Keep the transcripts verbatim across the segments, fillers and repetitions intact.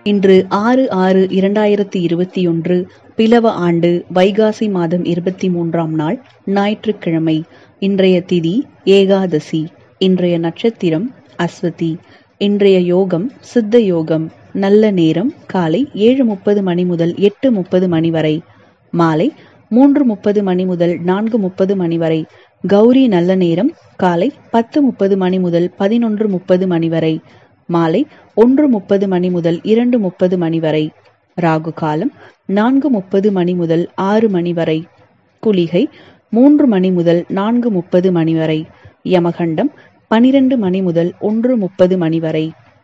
இன்று ஆறு ஆறு இரண்டாயிரத்தி இருபத்தி ஒன்று பிலவ ஆண்டு வைகாசி மாதம் இருபத்தி மூன்றாம் நாள் ஞாயிற்றுக்கிழமை. இன்றைய திதி ஏகாதசி. இன்றைய நட்சத்திரம் அஸ்வதி. இன்றைய யோகம் சித்த யோகம். நல்ல நேரம் காலை ஏழு முப்பது மணி முதல் எட்டு முப்பது மணி வரை. மாலை மூன்று முப்பது மணி முதல் நான்கு முப்பது மணி வரை. கௌரி நல்ல நேரம் காலை பத்து முப்பது மணி முதல் பதினொன்று முப்பது மணி வரை. மாலை ஒன்று முப்பது மணி முதல் இரண்டு முப்பது மணி வரை. ராகு காலம் நான்கு முப்பது மணி முதல் ஆறு மணி வரை. குளிகை மூன்று மணி முதல் நான்கு முப்பது மணி வரை. யமகண்டம் பனிரெண்டு மணி முதல் ஒன்று முப்பது மணி வரை.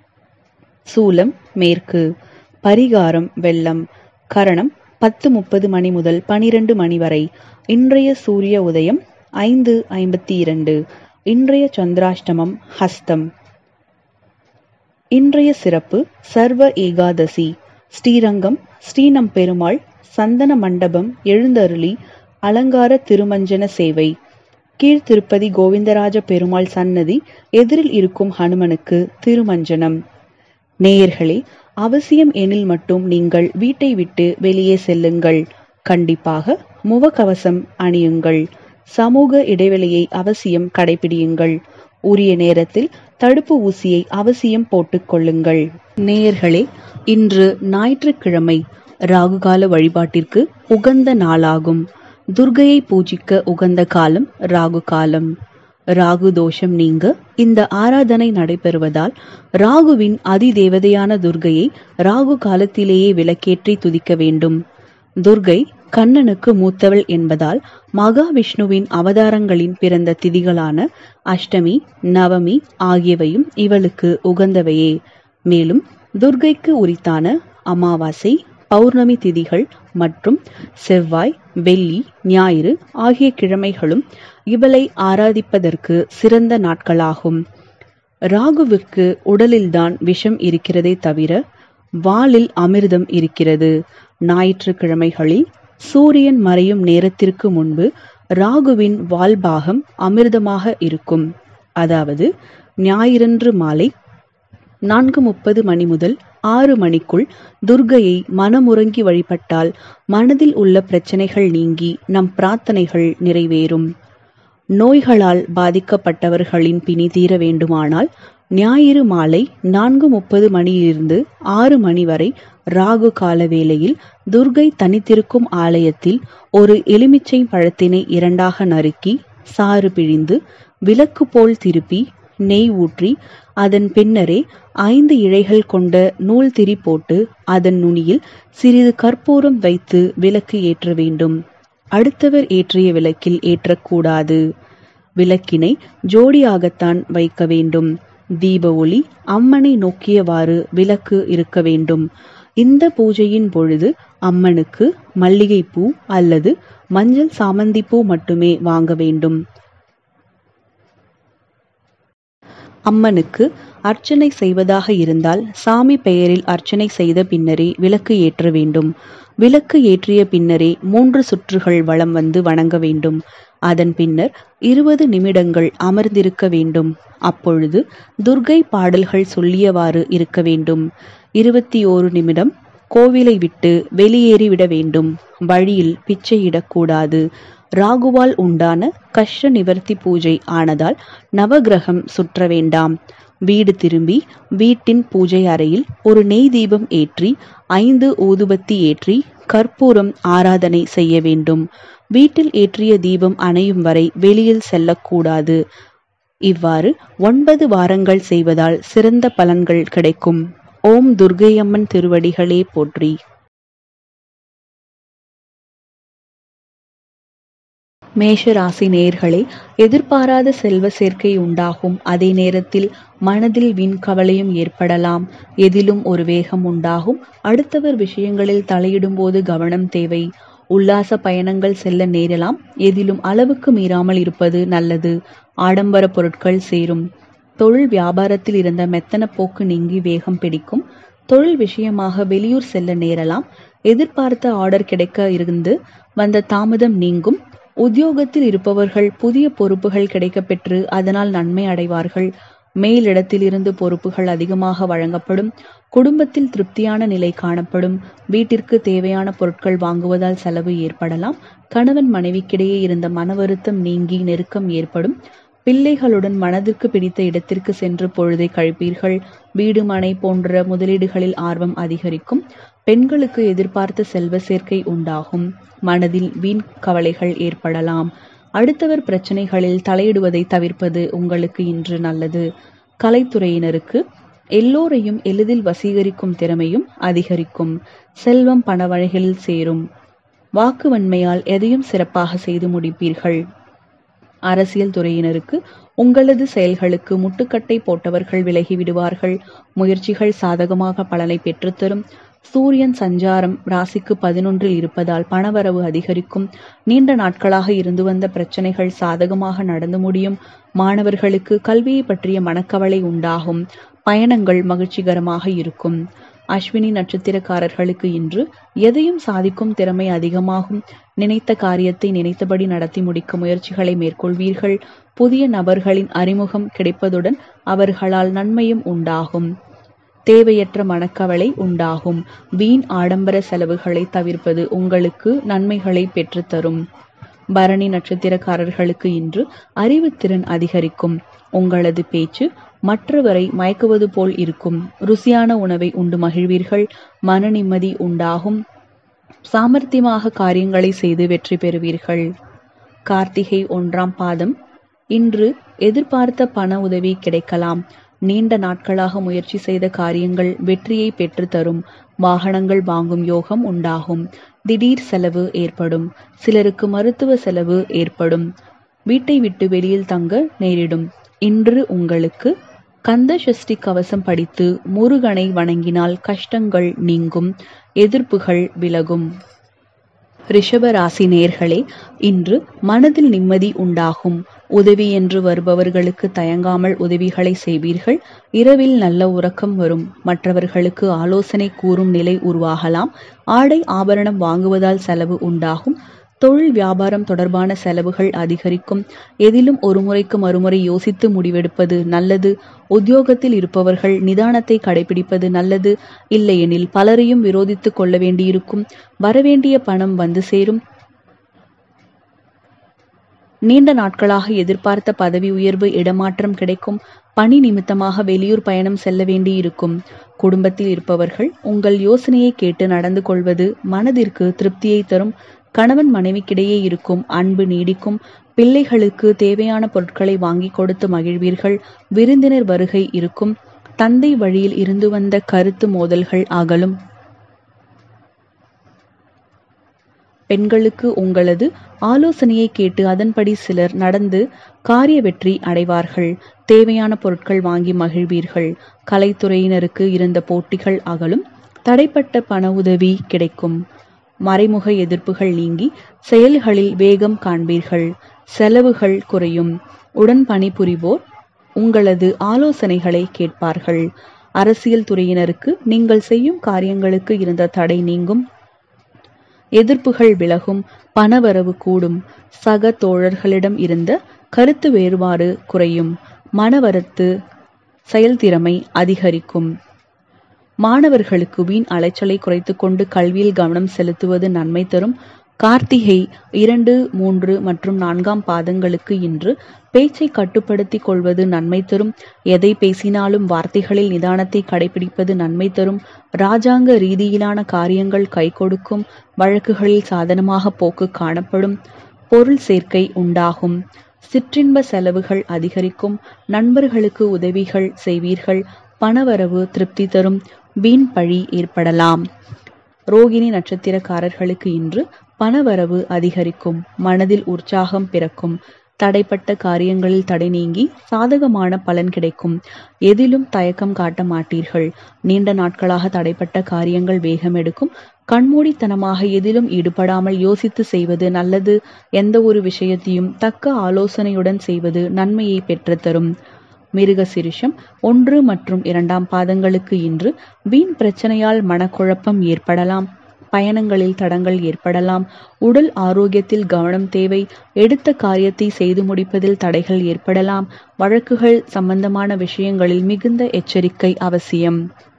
சூலம் மேற்கு. பரிகாரம் வெள்ளம். கரணம் பத்து முப்பது மணி முதல் பனிரெண்டு மணி வரை. இன்றைய சூரிய உதயம் ஐந்து ஐம்பத்தி இரண்டு. இன்றைய சந்திராஷ்டமம் ஹஸ்தம். இன்றைய சிறப்பு சர்வ ஏகாதசி. ஸ்ரீரங்கம் ஸ்ரீநம் பெருமாள் சந்தன மண்டபம் எழுந்தருளி அலங்கார திருமஞ்சன சேவை. கீழ்த்திருப்பதி கோவிந்தராஜ பெருமாள் சன்னதி எதிரில் இருக்கும் ஹனுமனுக்கு திருமஞ்சனம். நேயர்களே, அவசியம் எனில் மட்டும் நீங்கள் வீட்டை விட்டு வெளியே செல்லுங்கள். கண்டிப்பாக முகக்கவசம் அணியுங்கள். சமூக இடைவெளியை அவசியம் கடைபிடியுங்கள். உரிய நேரத்தில் தடுப்பு ஊசியை அவசியம் போட்டுக் கொள்ளுங்கள். நேயர்களே, இன்று ஞாயிற்றுக்கிழமை ராகுகால வழிபாட்டிற்கு உகந்த நாளாகும். துர்க்கையை பூஜிக்க உகந்த காலம் ராகு காலம். ராகு தோஷம் நீங்க இந்த ஆராதனை நடைபெறுவதால் ராகுவின் அதிதேவதையான துர்க்கையை ராகு காலத்திலேயே விளக்கேற்றி துதிக்க வேண்டும். துர்க்கை கண்ணனுக்கு மூத்தவள் என்பதால் மகாவிஷ்ணுவின் அவதாரங்களின் பிறந்த திதிகளான அஷ்டமி நவமி ஆகியவையும் இவளுக்கு உகந்தவையே. மேலும் துர்க்கைக்கு உரித்தான அமாவாசை பௌர்ணமி திதிகள் மற்றும் செவ்வாய் வெள்ளி ஞாயிறு ஆகிய கிழமைகளும் இவளை ஆராதிப்பதற்கு சிறந்த நாட்களாகும். ராகுவிற்கு உடலில்தான் விஷம் இருக்கிறதே தவிர வாளில் அமிர்தம் இருக்கிறது. ஞாயிற்றுக்கிழமைகளில் சூரியன் மறையும் நேரத்திற்கு முன்பு ராகுவின் வால்பாகம் அமிர்தமாக இருக்கும். அதாவது ஞாயிறன்று மாலை நான்கு முப்பது மணி முதல் ஆறு மணிக்குள் துர்க்கையை மனமுறங்கி வழிபட்டால் மனதில் உள்ள பிரச்சனைகள் நீங்கி நம் பிரார்த்தனைகள் நிறைவேறும். நோய்களால் பாதிக்கப்பட்டவர்களின் பிணி தீர வேண்டுமானால் ஞாயிறு மாலை நான்கு முப்பது மணியிலிருந்து ஆறு மணி வரை ராகு கால வேளையில் துர்க்கை தனித்திருக்கும் ஆலயத்தில் ஒரு எலுமிச்சை பழத்தினை இரண்டாக நறுக்கி சாறு பிழிந்து விளக்கு போல் திருப்பி நெய் ஊற்றி அதன் பின்னரே ஐந்து இழைகள் கொண்ட நூல் திரி போட்டு அதன் நுனியில் சிறிது கற்பூரம் வைத்து விளக்கு ஏற்ற வேண்டும். அடுத்தவர் ஏற்றிய விளக்கில் ஏற்றக்கூடாது. விளக்கினை ஜோடியாகத்தான் வைக்க வேண்டும். தீப ஒளி அம்மனை நோக்கியவாறு விளக்கு இருக்க வேண்டும். இந்த பூஜையின் பொழுது அம்மனுக்கு மல்லிகைப்பூ அல்லது மஞ்சள் சாமந்தி பூ மட்டுமே வாங்க வேண்டும். அம்மனுக்கு அர்ச்சனை செய்வதாக இருந்தால் சாமி பெயரில் அர்ச்சனை செய்த பின்னரே விளக்கு ஏற்ற வேண்டும். விளக்கு ஏற்றிய பின்னரே மூன்று சுற்றுகள் வலம் வந்து வணங்க வேண்டும். அதன் பின்னர் இருபது நிமிடங்கள் அமர்ந்திருக்க வேண்டும். அப்பொழுது துர்க்கை பாடல்கள் சொல்லியவாறு இருக்க வேண்டும். இருபத்தி ஓரு நிமிடம் கோவிலை விட்டு வெளியேறிவிட வேண்டும். வழியில் பிச்சையிடக்கூடாது. ராகுவால் உண்டான கஷ்ட நிவர்த்தி பூஜை ஆனதால் நவகிரகம் சுற்ற வேண்டாம். வீடு திரும்பி வீட்டின் பூஜை அறையில் ஒரு நெய் தீபம் ஏற்றி ஐந்து ஊதுபத்தி ஏற்றி கற்பூரம் ஆராதனை செய்ய வேண்டும். வீட்டில் ஏற்றிய தீபம் அணையும் வரை வெளியில் செல்லக்கூடாது. இவ்வாறு ஒன்பது வாரங்கள் செய்வதால் சிறந்த பலன்கள் கிடைக்கும். ஓம் துர்க்கையம்மன் திருவடிகளே போற்றி. மேஷ ராசி நேயர்களே, எதிர்பாராத செல்வ சேர்க்கை உண்டாகும். அதே நேரத்தில் மனதில் வீண் கவலையும் ஏற்படலாம். எதிலும் ஒரு வேகம் உண்டாகும். அடுத்தவர் விஷயங்களில் தலையிடும் போது கவனம் தேவை. உல்லாச பயணங்கள் செல்ல நேரலாம். எதிலும் அளவுக்கு மீறாமல் இருப்பது நல்லது. ஆடம்பர பொருட்கள் சேரும். தொழில் வியாபாரத்தில் இருந்த மெத்தன போக்கு நீங்கி வேகம் பிடிக்கும். தொழில் விஷயமாக வெளியூர் செல்ல நேரலாம். எதிர்பார்த்த ஆர்டர் கிடைக்க இருந்து வந்த தாமதம் நீங்கும். உத்தியோகத்தில் இருப்பவர்கள் புதிய பொறுப்புகள் கிடைக்கப்பெற்று அதனால் நன்மை அடைவார்கள். மேலிடத்திலிருந்து பொறுப்புகள் அதிகமாக வழங்கப்படும். குடும்பத்தில் திருப்தியான நிலை காணப்படும். வீட்டிற்கு தேவையான பொருட்கள் வாங்குவதால் செலவு ஏற்படலாம். கணவன் மனைவிக்கிடையே இருந்த மன வருத்தம் நீங்கி நெருக்கம் ஏற்படும். பிள்ளைகளுடன் மனதிற்கு பிடித்த இடத்திற்கு சென்று பொழுதை கழிப்பீர்கள். வீடு மனை போன்ற முதலீடுகளில் ஆர்வம் அதிகரிக்கும். பெண்களுக்கு எதிர்பார்த்த செல்வ சேர்க்கை உண்டாகும். மனதில் வீண் கவலைகள் ஏற்படலாம். அடுத்தவர் பிரச்சனைகளில் தலையிடுவதை தவிர்ப்பது உங்களுக்கு இன்று நல்லது. கலைத்துறையினருக்கு எல்லோரையும் எளிதில் வசீகரிக்கும் திறமையும் அதிகரிக்கும். செல்வம் பண வழிகளில் சேரும். வாக்கு வன்மையால் எதையும் சிறப்பாக செய்து முடிப்பீர்கள். அரசியல் துறையினருக்கு உங்களது செயல்களுக்கு முட்டுக்கட்டை போட்டவர்கள் விலகி விடுவார்கள். முயற்சிகள் சாதகமாக பலனை பெற்றுத்தரும். சூரியன் சஞ்சாரம் ராசிக்கு பதினொன்றில் இருப்பதால் பணவரவு அதிகரிக்கும். நீண்ட நாட்களாக இருந்து வந்த பிரச்சனைகள் சாதகமாக நடந்து முடியும். மாணவர்களுக்கு கல்வியை பற்றிய மனக்கவலை உண்டாகும். பயணங்கள் மகிழ்ச்சிகரமாக இருக்கும். அஸ்வினி நட்சத்திரக்காரர்களுக்கு இன்று எதையும் சாதிக்கும் திறமை அதிகமாகும். நினைத்த காரியத்தை நினைத்தபடி நடத்தி முடிக்க முயற்சிகளை மேற்கொள்வீர்கள். புதிய நபர்களின் அறிமுகம் கிடைப்பதுடன் அவர்களால் நன்மையும் உண்டாகும். தேவையற்ற மனக்கவலை உண்டாகும். வீண் ஆடம்பர செலவுகளை தவிர்ப்பது உங்களுக்கு நன்மைகளை பெற்றுத்தரும். பரணி நட்சத்திரக்காரர்களுக்கு இன்று அறிவுத்திறன் அதிகரிக்கும். உங்களது பேச்சு மற்றவரை மயக்குவது போல் இருக்கும். ருசியான உணவை உண்டு மகிழ்வீர்கள். மன நிம்மதி உண்டாகும். சாமர்த்தியமாக காரியங்களை செய்து வெற்றி பெறுவீர்கள். கார்த்திகை ஒன்றாம் பாதம். இன்று எதிர்பார்த்த பண உதவி கிடைக்கலாம். நீண்ட நாட்களாக முயற்சி செய்த காரியங்கள் வெற்றியை பெற்று தரும். வாகனங்கள் வாங்கும் யோகம் உண்டாகும். திடீர் செலவு ஏற்படும். சிலருக்கு மருத்துவ செலவு ஏற்படும். வீட்டை விட்டு வெளியில் தங்க நேரிடும். இன்று உங்களுக்கு கந்த சஷ்டி கவசம் படித்து முருகனை வணங்கினால் கஷ்டங்கள் நீங்கும். எதிர்ப்புகள் விலகும். ரிஷப ராசி நேயர்களே, இன்று மனதில் நிம்மதி உண்டாகும். உதவி என்று வருபவர்களுக்கு தயங்காமல் உதவிகளை செய்வீர்கள். இரவில் நல்ல உறக்கம் வரும். மற்றவர்களுக்கு ஆலோசனை கூறும் நிலை உருவாகலாம். ஆடை ஆபரணம் வாங்குவதால் செலவு உண்டாகும். தொழில் வியாபாரம் தொடர்பான செலவுகள் அதிகரிக்கும். எதிலும் ஒரு முறைக்கு மறுமுறை யோசித்து முடிவெடுப்பது நல்லது. உத்தியோகத்தில் இருப்பவர்கள் நிதானத்தை கடைபிடிப்பது நல்லது. இல்லையெனில் பலரையும் விரோதித்துக் கொள்ள வேண்டியிருக்கும். வரவேண்டிய பணம் வந்து சேரும். நீண்ட நாட்களாக எதிர்பார்த்த பதவி உயர்வு இடமாற்றம் கிடைக்கும். பணி நிமித்தமாக வெளியூர் பயணம் செல்ல வேண்டியிருக்கும். குடும்பத்தில் இருப்பவர்கள் உங்கள் யோசனையை கேட்டு நடந்து கொள்வது மனதிற்கு திருப்தியை தரும். கணவன் மனைவிக்கிடையே இருக்கும் அன்பு நீடிக்கும். பிள்ளைகளுக்கு தேவையான பொருட்களை வாங்கி கொடுத்து மகிழ்வீர்கள். விருந்தினர் வருகை இருக்கும். தந்தை வழியில் இருந்து வந்த கருத்து மோதல்கள் அகலும். பெண்களுக்கு உங்களது ஆலோசனையை கேட்டு அதன்படி சிலர் நடந்து காரிய வெற்றி அடைவார்கள். தேவையான பொருட்கள் வாங்கி மகிழ்வீர்கள். கலைத்துறையினருக்கு இருந்த போட்டிகள் அகலும். தடைப்பட்ட பண உதவி கிடைக்கும். மறைமுக எதிர்ப்புகள் நீங்கி செயல்களில் வேகம் காண்பீர்கள். செலவுகள் குறையும். உடன் பணிபுரிவோர் உங்களது ஆலோசனைகளை கேட்பார்கள். அரசியல் துறையினருக்கு நீங்கள் செய்யும் காரியங்களுக்கு இருந்த தடை நீங்கும். எதிர்ப்புகள் விலகும். பணவரவு கூடும். சக தோழர்களிடம் இருந்த கருத்து வேறுபாடு குறையும். மனவரத்து செயல்திறமை அதிகரிக்கும். மாணவர்களுக்கு வீண் அலைச்சலை குறைத்து கொண்டு கல்வியில் கவனம் செலுத்துவது நன்மை தரும். கார்த்திகை இரண்டு மூன்று மற்றும் நான்காம் பாதங்களுக்கு இன்று பேச்சை கட்டுப்படுத்தி கொள்வது நன்மை தரும். எதை பேசினாலும் வார்த்தைகளில் நிதானத்தை கடைபிடிப்பது நன்மை தரும். இராஜாங்க ரீதியிலான காரியங்கள் கை கொடுக்கும். வழக்குகளில் சாதனமாக போக்கு காணப்படும். பொருள் சேர்க்கை உண்டாகும். சிற்றின்ப செலவுகள் அதிகரிக்கும். நண்பர்களுக்கு உதவிகள் செய்வீர்கள். பணவரவு திருப்தி தரும். வீண் பழி ஏற்படலாம். ரோகிணி நட்சத்திரக்காரர்களுக்கு இன்று பணவரவு அதிகரிக்கும். மனதில் உற்சாகம் பிறக்கும். தடைப்பட்ட காரியங்களில் தடை நீங்கி சாதகமான பலன் கிடைக்கும். எதிலும் தயக்கம் காட்ட மாட்டீர்கள். நீண்ட நாட்களாக தடைப்பட்ட காரியங்கள் வேகம் எடுக்கும். கண்மூடித்தனமாக எதிலும் ஈடுபடாமல் யோசித்து செய்வது நல்லது. எந்த ஒரு விஷயத்தையும் தக்க ஆலோசனையுடன் செய்வது நன்மையை பெற்றுத்தரும். மிருக சிரிஷம் ஒன்று மற்றும் இரண்டாம் பாதங்களுக்கு இன்று வீண் பிரச்சனையால் மனக்குழப்பம் ஏற்படலாம். பயணங்களில் தடங்கள் ஏற்படலாம். உடல் ஆரோக்கியத்தில் கவனம் தேவை. எடுத்த காரியத்தை செய்து முடிப்பதில் தடைகள் ஏற்படலாம். வழக்குகள் சம்பந்தமான விஷயங்களில் மிகுந்த எச்சரிக்கை அவசியம்.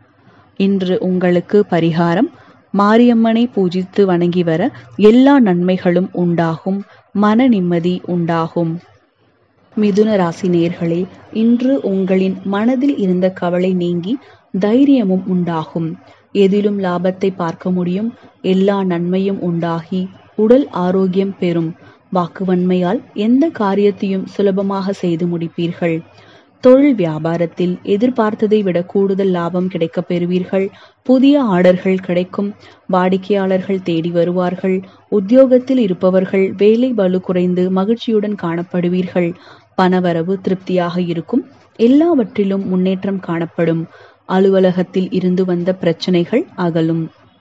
இன்று உங்களுக்கு பரிகாரம்: மாரியம்மனை பூஜித்து வணங்கி வர எல்லா நன்மைகளும் உண்டாகும். மன நிம்மதி உண்டாகும். மிதுன ராசி நேயர்களே, இன்று உங்களின் மனதில் இருந்த கவலை நீங்கி தைரியமும் உண்டாகும். எதிலும் லாபத்தை பார்க்க முடியும். எல்லா நன்மையும் உண்டாகி உடல் ஆரோக்கியம் பெறும். வாக்குவன்மையால் எந்த காரியத்தையும் சுலபமாக செய்து முடிப்பீர்கள். தொழில் வியாபாரத்தில் எதிர்பார்த்ததை விட கூடுதல் லாபம் கிடைக்க பெறுவீர்கள். புதிய ஆர்டர்கள் கிடைக்கும். வாடிக்கையாளர்கள் தேடி வருவார்கள். உத்தியோகத்தில் இருப்பவர்கள் வேலை பளு குறைந்து மகிழ்ச்சியுடன் காணப்படுவீர்கள். பணவரவு திருப்தியாக இருக்கும். எல்லாவற்றிலும் முன்னேற்றம் காணப்படும். அலுவலகத்தில் இருந்து வந்த பிரச்சனைகள் அகலும்.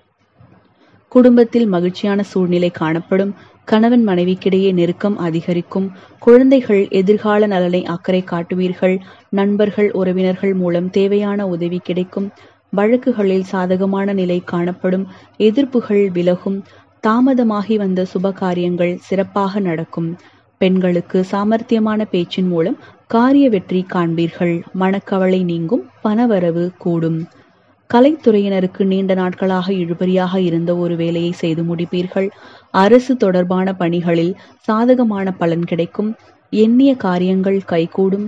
குடும்பத்தில் மகிழ்ச்சியான சூழ்நிலை காணப்படும். கணவன் மனைவிக்கிடையே நெருக்கம் அதிகரிக்கும். குழந்தைகள் எதிர்கால நலனை அக்கறை காட்டுவீர்கள். நண்பர்கள் உறவினர்கள் மூலம் தேவையான உதவி கிடைக்கும். வழக்குகளில் சாதகமான நிலை காணப்படும். எதிர்ப்புகள் விலகும். தாமதமாகி வந்த சுப காரியங்கள் சிறப்பாக நடக்கும். பெண்களுக்கு சாமர்த்தியமான பேச்சின் மூலம் காரிய வெற்றி காண்பீர்கள். மனக்கவலை நீங்கும். பணவரவு கூடும். கலைத்துறையினருக்கு நீண்ட நாட்களாக இழுபறியாக இருந்த ஒரு வேலையை செய்து முடிப்பீர்கள். அரசு தொடர்பான பணிகளில் சாதகமான பலன் கிடைக்கும். எண்ணிய காரியங்கள் கைகூடும்.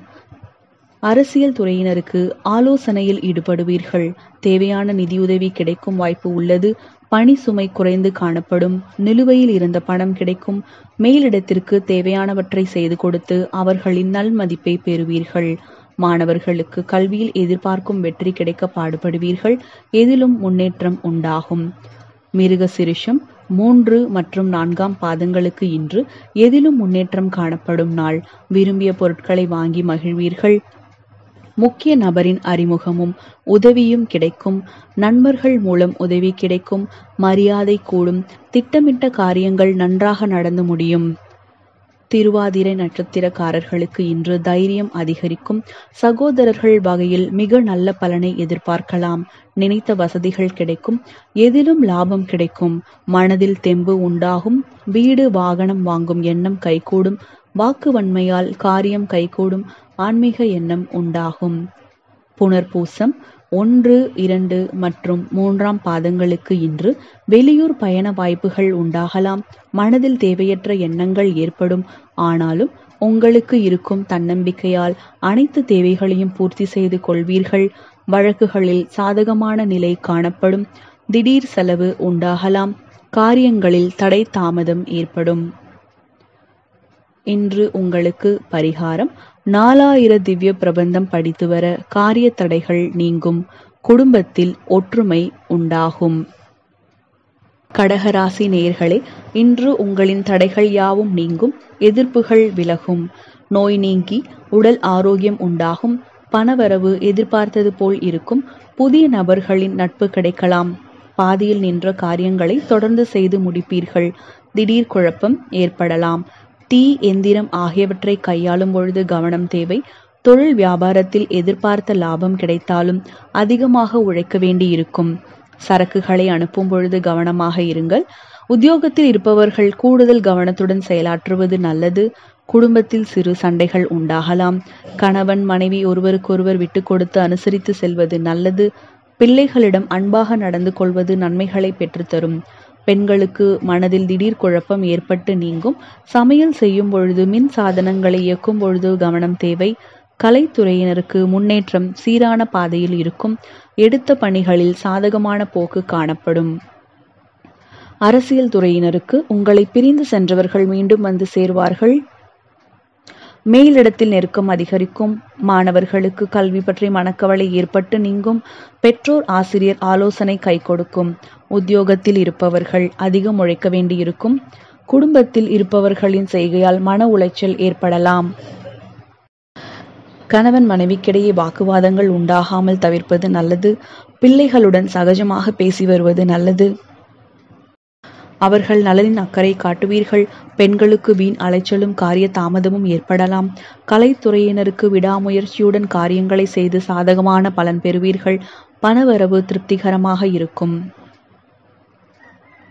அரசியல் துறையினருக்கு ஆலோசனையில் ஈடுபடுவீர்கள். தேவையான நிதியுதவி கிடைக்கும் வாய்ப்பு உள்ளது. பணி சுமை குறைந்து காணப்படும். நிலுவையில் இருந்த பணம் கிடைக்கும். மேலிடத்திற்கு தேவையானவற்றை செய்து கொடுத்து அவர்களின் நல்மதிப்பை பெறுவீர்கள். மாணவர்களுக்கு கல்வியில் எதிர்பார்க்கும் வெற்றி கிடைக்க பாடுபடுவீர்கள். எதிலும் முன்னேற்றம் உண்டாகும். மிருகசிரிஷம் மூன்று மற்றும் நான்காம் பாதங்களுக்கு இன்று எதிலும் முன்னேற்றம் காணப்படும் நாள். விரும்பிய பொருட்களை வாங்கி மகிழ்வீர்கள். முக்கிய நபரின் அறிமுகமும் உதவியும் கிடைக்கும். நண்பர்கள் மூலம் உதவி கிடைக்கும். மரியாதை கூடும். திட்டமிட்ட காரியங்கள் நன்றாக நடந்து முடியும். திருவாதிரை நட்சத்திரக்காரர்களுக்கு இன்று தைரியம் அதிகரிக்கும். சகோதரர்கள் வகையில் மிக நல்ல பலனை எதிர்பார்க்கலாம். நினைத்த வசதிகள் கிடைக்கும். எதிலும் லாபம் கிடைக்கும். மனதில் தெம்பு உண்டாகும். வீடு வாகனம் வாங்கும் எண்ணம் கைகூடும். வாக்குவன்மையால் காரியம் கைகூடும். ஆன்மீக எண்ணம் உண்டாகும். புனர்பூசம் ஒன்று இரண்டு மற்றும் மூன்றாம் பாதங்களுக்கு இன்று வெளியூர் பயண வாய்ப்புகள் உண்டாகலாம். மனதில் தேவையற்ற எண்ணங்கள் ஏற்படும். ஆனாலும் உங்களுக்கு இருக்கும் தன்னம்பிக்கையால் அனைத்து தேவைகளையும் பூர்த்தி செய்து கொள்வீர்கள். வழக்குகளில் சாதகமான நிலை காணப்படும். திடீர் செலவு உண்டாகலாம். காரியங்களில் தடை தாமதம் ஏற்படும். இன்று உங்களுக்கு பரிகாரம்: நாலாயிர திவ்ய பிரபந்தம் படித்து வர காரிய தடைகள் நீங்கும். குடும்பத்தில் ஒற்றுமை உண்டாகும். கடகராசி நேயர்களே, இன்று உங்களின் தடைகள் யாவும் நீங்கும். எதிர்ப்புகள் விலகும். நோய் நீங்கி உடல் ஆரோக்கியம் உண்டாகும். பணவரவு எதிர்பார்த்தது போல் இருக்கும். புதிய நபர்களின் நட்பு கிடைக்கலாம். பாதியில் நின்ற காரியங்களை தொடர்ந்து செய்து முடிப்பீர்கள். திடீர் குழப்பம் ஏற்படலாம். தீ எந்திரம் ஆகியவற்றை கையாளும் பொழுது கவனம் தேவை. தொழில் வியாபாரத்தில் எதிர்பார்த்த லாபம் கிடைத்தாலும் அதிகமாக உழைக்க வேண்டி இருக்கும். சரக்குகளை அனுப்பும் பொழுது கவனமாக இருங்கள். உத்தியோகத்தில் இருப்பவர்கள் கூடுதல் கவனத்துடன் செயலாற்றுவது நல்லது. குடும்பத்தில் சிறு சண்டைகள் உண்டாகலாம். கணவன் மனைவி ஒருவருக்கொருவர் விட்டு கொடுத்து அனுசரித்து செல்வது நல்லது. பிள்ளைகளிடம் அன்பாக நடந்து கொள்வது நன்மைகளை பெற்றுத்தரும். பெண்களுக்கு மனதில் திடீர் குழப்பம் ஏற்பட்டு நீங்கும். சமையல் செய்யும் பொழுது மின் சாதனங்களை இயக்கும் பொழுது கவனம் தேவை. கலைத்துறையினருக்கு முன்னேற்றம் சீரான பாதையில் இருக்கும். எடுத்த பணிகளில் சாதகமான போக்கு காணப்படும். அரசியல் துறையினருக்கு உங்களை பிரிந்து சென்றவர்கள் மீண்டும் வந்து சேர்வார்கள். மேலிடத்தில் நெருக்கம் அதிகரிக்கும். மாணவர்களுக்கு கல்வி பற்றி மனக்கவலை ஏற்பட்டு நீங்கும். பெற்றோர் ஆசிரியர் ஆலோசனை கை கொடுக்கும். உத்தியோகத்தில் இருப்பவர்கள் அதிகம் உழைக்க வேண்டியிருக்கும். குடும்பத்தில் இருப்பவர்களின் செய்கையால் மன உளைச்சல் ஏற்படலாம். கணவன் மனைவிக்கிடையே வாக்குவாதங்கள் உண்டாகாமல் தவிர்ப்பது நல்லது. பிள்ளைகளுடன் சகஜமாக பேசி வருவது நல்லது. அவர்கள் நலனின் அக்கறை காட்டுவீர்கள். பெண்களுக்கு வீண் அலைச்சலும் காரிய தாமதமும் ஏற்படலாம். கலைத்துறையினருக்கு விடாமுயற்சியுடன் காரியங்களை செய்து சாதகமான பலன் பெறுவீர்கள். பணவரவு திருப்திகரமாக இருக்கும்.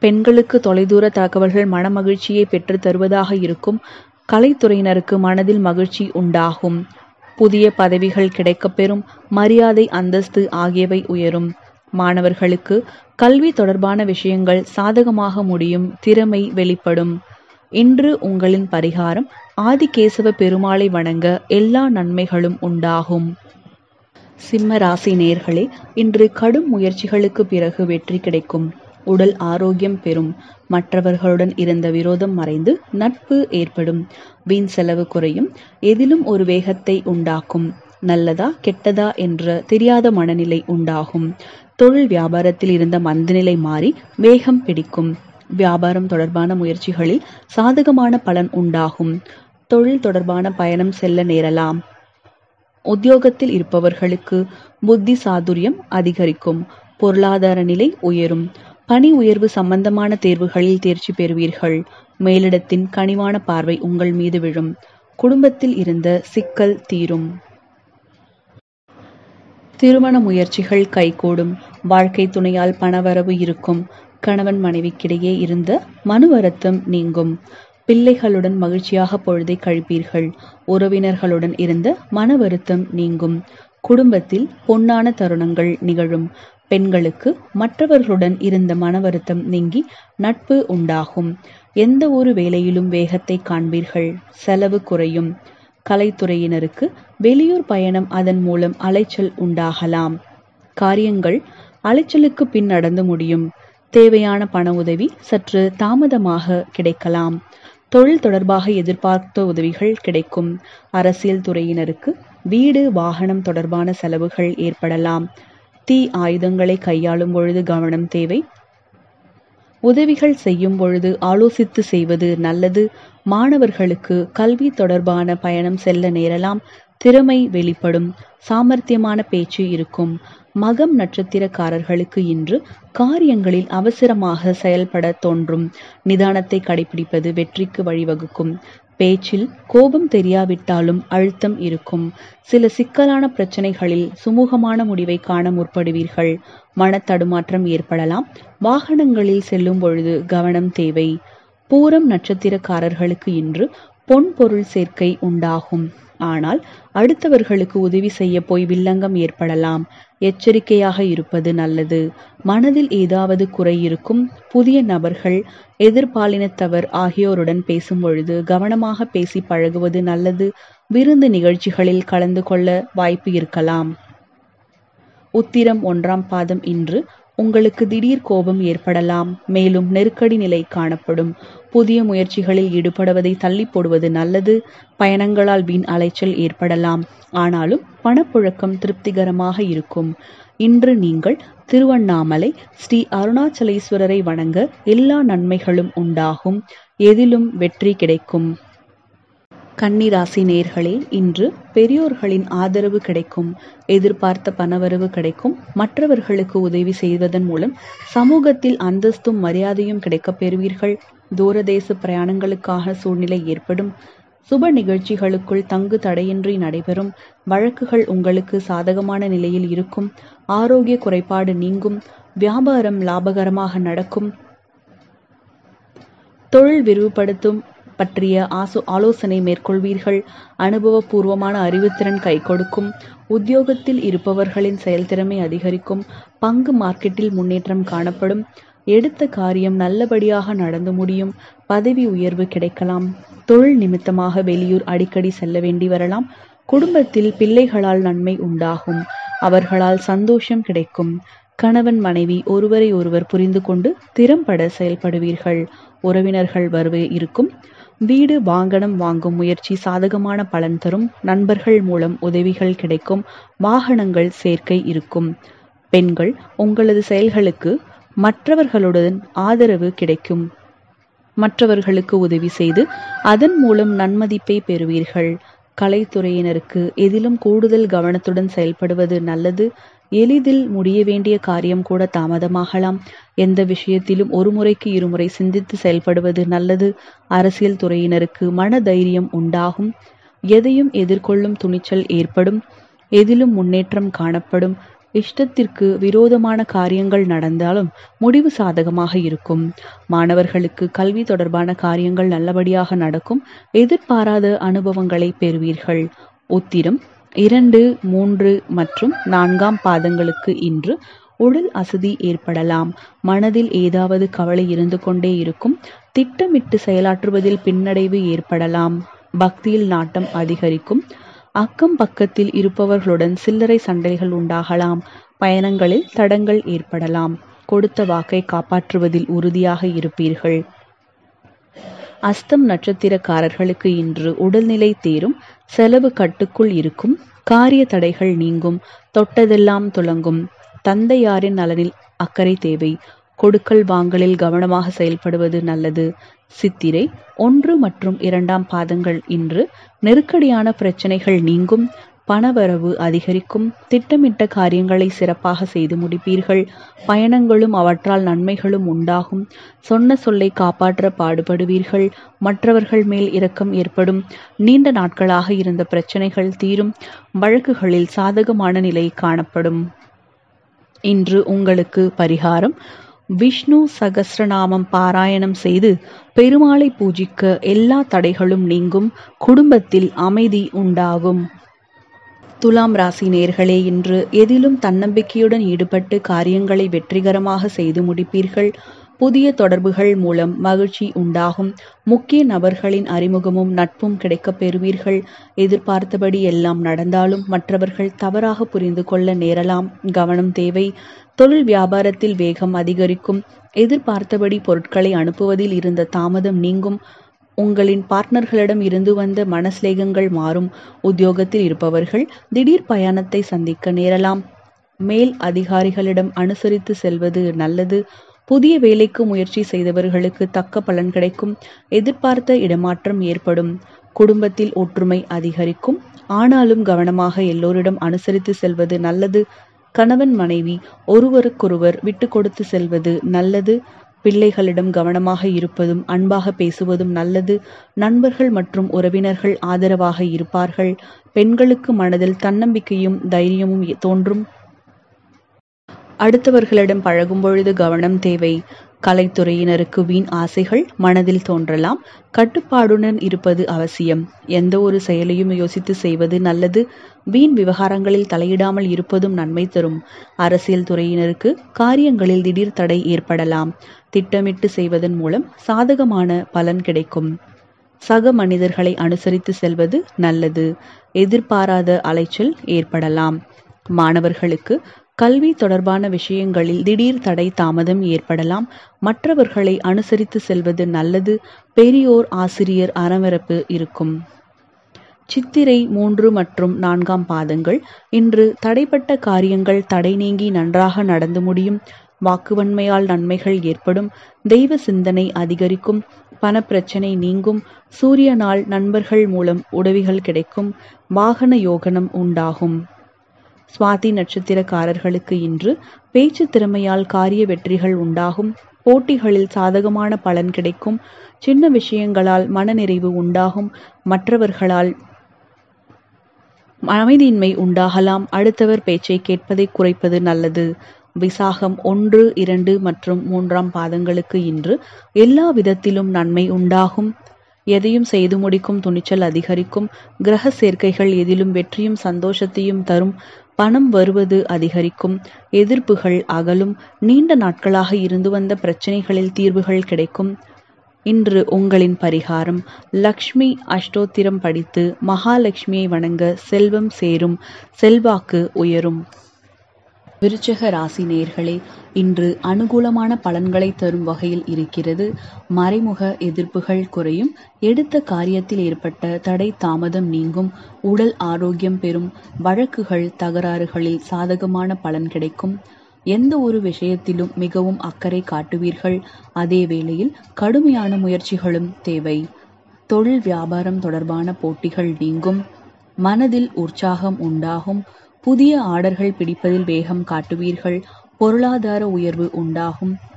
பெண்களுக்கு தொலைதூர தகவல்கள் மனமகிழ்ச்சியை பெற்று தருவதாக இருக்கும். கலைத்துறையினருக்கு மனதில் மகிழ்ச்சி உண்டாகும். புதிய பதவிகள் கிடைக்கப்பெறும். மரியாதை, அந்தஸ்து ஆகியவை உயரும். மாணவர்களுக்கு கல்வி தொடர்பான விஷயங்கள் சாதகமாக முடியும். திறமை வெளிப்படும். இன்று உங்களின் பரிகாரம் ஆதிகேசவ பெருமாளை வணங்க எல்லா நன்மைகளும் உண்டாகும். சிம்ம ராசி நேயர்களே, இன்று கடும் முயற்சிகளுக்கு பிறகு வெற்றி கிடைக்கும். உடல் ஆரோக்கியம் பெறும். மற்றவர்களுடன் இருந்த விரோதம் மறைந்து நட்பு ஏற்படும். வீண் செலவு குறையும். எதிலும் ஒரு வேகத்தை உண்டாக்கும். நல்லதா கெட்டதா என்ற தெரியாத மனநிலை உண்டாகும். தொழில் வியாபாரத்தில் இருந்த மந்தநிலை மாறி வேகம் பிடிக்கும். வியாபாரம் தொடர்பான முயற்சிகளில் சாதகமான பலன் உண்டாகும். தொழில் தொடர்பான பயணம் செல்ல நேரலாம். உத்தியோகத்தில் இருப்பவர்களுக்கு புத்தி சாதுரியம் அதிகரிக்கும். பொருளாதார நிலை உயரும். பணி உயர்வு சம்பந்தமான தேர்வுகளில் தேர்ச்சி பெறுவீர்கள். மேலிடத்தின் கனிவான பார்வை உங்கள் மீது விழும். குடும்பத்தில் இருந்த சிக்கல் தீரும். திருமண முயற்சிகள் கைகூடும். வாழ்க்கை துணையால் பணவரவு இருக்கும். கணவன் மனைவிக்கிடையே இருந்த மன வருத்தம் நீங்கும். பிள்ளைகளுடன் மகிழ்ச்சியாக பொழுதை கழிப்பீர்கள். உறவினர்களுடன் இருந்த மன வருத்தம் நீங்கும். குடும்பத்தில் பொன்னான தருணங்கள் நிகழும். பெண்களுக்கு மற்றவர்களுடன் இருந்த மன வருத்தம் நீங்கி நட்பு உண்டாகும். எந்த ஒரு வேலையிலும் வேகத்தை காண்பீர்கள். செலவு குறையும். கலைத்துறையினருக்கு வெளியூர் பயணம், அதன் மூலம் அலைச்சல் உண்டாகலாம். காரியங்கள் அலைச்சலுக்கு பின் நடந்து முடியும். தேவையான பண உதவி சற்று தாமதமாக கிடைக்கலாம். தொழில் தொடர்பாக எதிர்பார்த்த உதவிகள் கிடைக்கும். அரசியல் துறையினருக்கு வீடு, வாகனம் தொடர்பான செலவுகள் ஏற்படலாம். தீ ஆயுதங்களை கையாளும் பொழுது கவனம் தேவை. உதவிகள் செய்யும் பொழுது ஆலோசித்து செய்வது நல்லது. மாணவர்களுக்கு கல்வி தொடர்பான பயணம் செல்ல நேரலாம். திறமை வெளிப்படும். சாமர்த்தியமான பேச்சு இருக்கும். மகம் நட்சத்திரக்காரர்களுக்கு இன்று காரியங்களில் அவசரமாக செயல்பட தோன்றும். நிதானத்தை கடைபிடிப்பது வெற்றிக்கு வழிவகுக்கும். பேச்சில் கோபம் தெரியாவிட்டாலும் அழுத்தம் இருக்கும். சில சிக்கலான பிரச்சனைகளில் சுமூகமான முடிவை காண முற்படுவீர்கள். மன தடுமாற்றம் ஏற்படலாம். வாகனங்களில் செல்லும் பொழுது கவனம் தேவை. பூரம் நட்சத்திரக்காரர்களுக்கு இன்று பொன் பொருள் சேர்க்கை உண்டாகும். ஆனால் அடுத்தவர்களுக்கு உதவி செய்ய போய் வில்லங்கம் ஏற்படலாம். எச்சரிக்கையாக இருப்பது நல்லது. மனதில் ஏதாவது குறை இருக்கும். புதிய நபர்கள், எதிர்பாலினத்தவர் ஆகியோருடன் பேசும் பொழுது கவனமாக பேசி பழகுவது நல்லது. விருந்து நிகழ்ச்சிகளில் கலந்து கொள்ள வாய்ப்பு இருக்கலாம். உத்திரம் ஒன்றாம் பாதம் இன்று உங்களுக்கு திடீர் கோபம் ஏற்படலாம். மேலும் நெருக்கடி நிலை காணப்படும். புதிய முயற்சிகளில் ஈடுபடுவதை தள்ளி போடுவது நல்லது. பயணங்களால் வீண் அலைச்சல் ஏற்படலாம். ஆனாலும் பணப்புழக்கம் திருப்திகரமாக இருக்கும். இன்று நீங்கள் திருவண்ணாமலை ஸ்ரீ அருணாச்சலேஸ்வரரை வணங்க எல்லா நன்மைகளும் உண்டாகும். எதிலும் வெற்றி கிடைக்கும். கன்னிராசி நேயர்களே, இன்று பெரியோர்களின் ஆதரவு கிடைக்கும். எதிர்பார்த்த பணவரவு கிடைக்கும். மற்றவர்களுக்கு உதவி செய்வதன் மூலம் சமூகத்தில் அந்தஸ்தும் மரியாதையும் கிடைக்கப் பெறுவீர்கள். தூரதேச பிரயாணங்களுக்காக சூழ்நிலை ஏற்படும். சுப நிகழ்ச்சிகளுக்குள் தங்கு தடையின்றி நடைபெறும். வழக்குகள் உங்களுக்கு சாதகமான நிலையில் இருக்கும். ஆரோக்கிய குறைபாடு நீங்கும். வியாபாரம் லாபகரமாக நடக்கும். தொழில் விரிவுபடுத்தும் பற்றிய ஆசோ ஆலோசனை மேற்கொள்வீர்கள். அனுபவபூர்வமான அறிவுத்திறன் கை கொடுக்கும். உத்தியோகத்தில் இருப்பவர்களின் செயல்திறமை அதிகரிக்கும். பங்கு மார்க்கெட்டில் முன்னேற்றம் காணப்படும். எடுத்த காரியம் நல்லபடியாக நடந்து முடியும். பதவி உயர்வு கிடைக்கலாம். தொழில் நிமித்தமாக வெளியூர் அடிக்கடி செல்ல வேண்டி வரலாம். குடும்பத்தில் பிள்ளைகளால் நன்மை உண்டாகும். அவர்களால் சந்தோஷம் கிடைக்கும். கணவன் மனைவி ஒருவரை ஒருவர் புரிந்து கொண்டு திறம்பட செயல்படுவீர்கள். உறவினர்கள் வருகை இருக்கும். வீடு வாங்கனம் வாங்கும் முயற்சி சாதகமான பலன் தரும். நண்பர்கள் மூலம் உதவிகள் கிடைக்கும். வாகனங்கள் சேர்க்கை இருக்கும். பெண்கள், உங்களது செயல்களுக்கு மற்றவர்களுடன் ஆதரவு கிடைக்கும். மற்றவர்களுக்கு உதவி செய்து அதன் மூலம் நன்மதிப்பை பெறுவீர்கள். கலைத்துறையினருக்கு எதிலும் கூடுதல் கவனத்துடன் செயல்படுவது நல்லது. எளிதில் முடிய வேண்டிய காரியம் கூட தாமதமாகலாம். எந்த விஷயத்திலும் ஒரு முறைக்கு இருமுறை சிந்தித்து செயல்படுவது நல்லது. அரசியல் துறையினருக்கு மன தைரியம் உண்டாகும். எதையும் எதிர்கொள்ளும் துணிச்சல் ஏற்படும். எதிலும் முன்னேற்றம் காணப்படும். இஷ்டத்திற்கு விரோதமான காரியங்கள் நடந்தாலும் முடிவு சாதகமாக இருக்கும். மாணவர்களுக்கு கல்வி தொடர்பான காரியங்கள் நல்லபடியாக நடக்கும். எதிர்பாராத அனுபவங்களை பெறுவீர்கள். உத்திரம் இரண்டு மூன்று மற்றும் நான்காம் பாதங்களுக்கு இன்று உடல் அசதி ஏற்படலாம். மனதில் ஏதாவது கவலை இருந்து கொண்டே இருக்கும். திட்டமிட்டு செயலாற்றுவதில் பின்னடைவு ஏற்படலாம். பக்தியில் நாட்டம் அதிகரிக்கும். அக்கம் பக்கத்தில் இருப்பவர்களுடன் சில்லறை சண்டைகள் உண்டாகலாம். பயணங்களில் தடங்கள் ஏற்படலாம். கொடுத்த வாக்கை காப்பாற்றுவதில் உறுதியாக இருப்பீர்கள். அஸ்தம் நட்சத்திரக்காரர்களுக்கு இன்று உடல்நிலை தேரும். செலவு கட்டுக்குள் இருக்கும். காரிய தடைகள் நீங்கும். தொட்டதெல்லாம் துலங்கும். தந்தையாரின் நலனில் அக்கறை தேவை. கொடுக்கல் வாங்கலில் கவனமாக செயல்படுவது நல்லது. சித்திரை ஒன்று மற்றும் இரண்டாம் பாதங்கள் இன்று நெருக்கடியான பிரச்சனைகள் நீங்கும். பணவரவு அதிகரிக்கும். திட்டமிட்ட காரியங்களை சிறப்பாக செய்து முடிப்பீர்கள். பயணங்களும் அவற்றால் நன்மைகளும் உண்டாகும். சொன்ன சொல்லை காப்பாற்ற பாடுபடுவீர்கள். மற்றவர்கள் மேல் இரக்கம் ஏற்படும். நீண்ட நாட்களாக இருந்த பிரச்சனைகள் தீரும். வழக்குகளில் சாதகமான நிலை காணப்படும். இன்று உங்களுக்கு பரிகாரம்: விஷ்ணு சகஸ்ரநாமம் பாராயணம் செய்து பெருமாளை பூஜிக்க எல்லா தடைகளும் நீங்கும். குடும்பத்தில் அமைதி உண்டாகும். துலாம் ராசி நேயர்களே, இன்று எதிலும் தன்னம்பிக்கையுடன் ஈடுபட்டு காரியங்களை வெற்றிகரமாக செய்து முடிப்பீர்கள். புதிய தொடர்புகள் மூலம் மகிழ்ச்சி உண்டாகும். முக்கிய நபர்களின் அறிமுகமும் நட்பும் கிடைக்கப் பெறுவீர்கள். எதிர்பார்த்தபடி எல்லாம் நடந்தாலும் மற்றவர்கள் தவறாக புரிந்து கொள்ள நேரலாம். கவனம் தேவை. தொழில் வியாபாரத்தில் வேகம் அதிகரிக்கும். எதிர்பார்த்தபடி பொருட்களை அனுப்புவதில் இருந்த தாமதம் நீங்கும். உங்களின் பார்ட்னர்களிடம் இருந்து வந்த மனஸ்லேகங்கள் மாறும். உத்தியோகத்தில் இருப்பவர்கள் திடீர் பயணத்தை சந்திக்க நேரலாம். மேல் அதிகாரிகளிடம் அனுசரித்து செல்வது நல்லது. புதிய வேலைக்கு முயற்சி செய்தவர்களுக்கு தக்க பலன் கிடைக்கும். எதிர்பார்த்த இடமாற்றம் ஏற்படும். குடும்பத்தில் ஒற்றுமை அதிகரிக்கும். ஆனாலும் கவனமாக எல்லோரிடம் அனுசரித்து செல்வது நல்லது. கணவன் மனைவி ஒருவருக்கொருவர் விட்டு கொடுத்து செல்வது நல்லது. பிள்ளைகளிடம் கவனமாக இருப்பதும் அன்பாக பேசுவதும் நல்லது. நண்பர்கள் மற்றும் உறவினர்கள் ஆதரவாக இருப்பார்கள். பெண்களுக்கு மனதில் தன்னம்பிக்கையும் தைரியமும் தோன்றும். அடுத்தவர்களிடம் பழகும் பொழுது கவனம் தேவை. கலைத்துறையினருக்கு வீண் ஆசைகள் மனதில் தோன்றலாம். கட்டுப்பாடுடன் இருப்பது அவசியம். எந்த ஒரு செயலையும் யோசித்து செய்வது நல்லது. வீண் விவகாரங்களில் தலையிடாமல் இருப்பதும் நன்மை தரும். அரசியல் துறையினருக்கு காரியங்களில் திடீர் தடை ஏற்படலாம். திட்டமிட்டு செய்வதன் மூலம் சாதகமான பலன் கிடைக்கும். சக மனிதர்களை அனுசரித்து செல்வது நல்லது. எதிர்பாராத அலைச்சல் ஏற்படலாம். மாணவர்களுக்கு கல்வி தொடர்பான விஷயங்களில் திடீர் தடை தாமதம் ஏற்படலாம். மற்றவர்களை அனுசரித்து செல்வது நல்லது. பெரியோர் ஆசிரியர் அரவணைப்பு இருக்கும். சித்திரை மூன்று மற்றும் நான்காம் பாதங்கள் இன்று தடைப்பட்ட காரியங்கள் தடை நீங்கி நன்றாக நடந்து முடியும். வாக்குவன்மையால் நன்மைகள் ஏற்படும். தெய்வ சிந்தனை அதிகரிக்கும். பணப்பிரச்சனை நீங்கும். சூரியனால் நண்பர்கள் மூலம் உதவிகள் கிடைக்கும். வாகன யோகனம் உண்டாகும். சுவாதி நட்சத்திரக்காரர்களுக்கு இன்று பேச்சு திறமையால் காரிய வெற்றிகள் உண்டாகும். போட்டிகளில் சாதகமான பலன் கிடைக்கும். சின்ன விஷயங்களால் மனநிறைவு உண்டாகும். மற்றவர்களால் அமைதியின்மை உண்டாகலாம். அடுத்தவர் பேச்சை கேட்பதை குறைப்பது நல்லது. விசாகம் ஒன்று இரண்டு மற்றும் மூன்றாம் பாதங்களுக்கு இன்று எல்லா விதத்திலும் நன்மை உண்டாகும். எதையும் செய்து முடிக்கும் துணிச்சல் அதிகரிக்கும். கிரக சேர்க்கைகள் எதிலும் வெற்றியும் சந்தோஷத்தையும் தரும். பணம் வருவது அதிகரிக்கும். எதிர்ப்புகள் அகலும். நீண்ட நாட்களாக இருந்து வந்த பிரச்சனைகளில் தீர்வுகள் கிடைக்கும். இன்று உங்களின் பரிகாரம்: லக்ஷ்மி அஷ்டோத்திரம் படித்து மகாலட்சுமியை வணங்க செல்வம் சேரும். செல்வாக்கு உயரும். விருச்சிக ராசி நேயர்களே, இன்று அனுகூலமான பலன்களை தரும் வகையில் இருக்கிறது. மறைமுக எதிர்ப்புகள் குறையும். எடுத்த காரியத்தில் ஏற்பட்ட தடை தாமதம் நீங்கும். உடல் ஆரோக்கியம் பெறும். வழக்குகள் தகராறுகளில் சாதகமான பலன் கிடைக்கும். எந்த ஒரு விஷயத்திலும் மிகவும் அக்கறை காட்டுவீர்கள். அதே வேளையில் கடுமையான முயற்சிகளும் தேவை. தொழில் வியாபாரம் தொடர்பான போட்டிகள் நீங்கும். மனதில் உற்சாகம் உண்டாகும். புதிய ஆர்டர்கள் பிடிப்பதில் வேகம் காட்டுவீர்கள். பொருளாதார உயர்வு உண்டாகும்.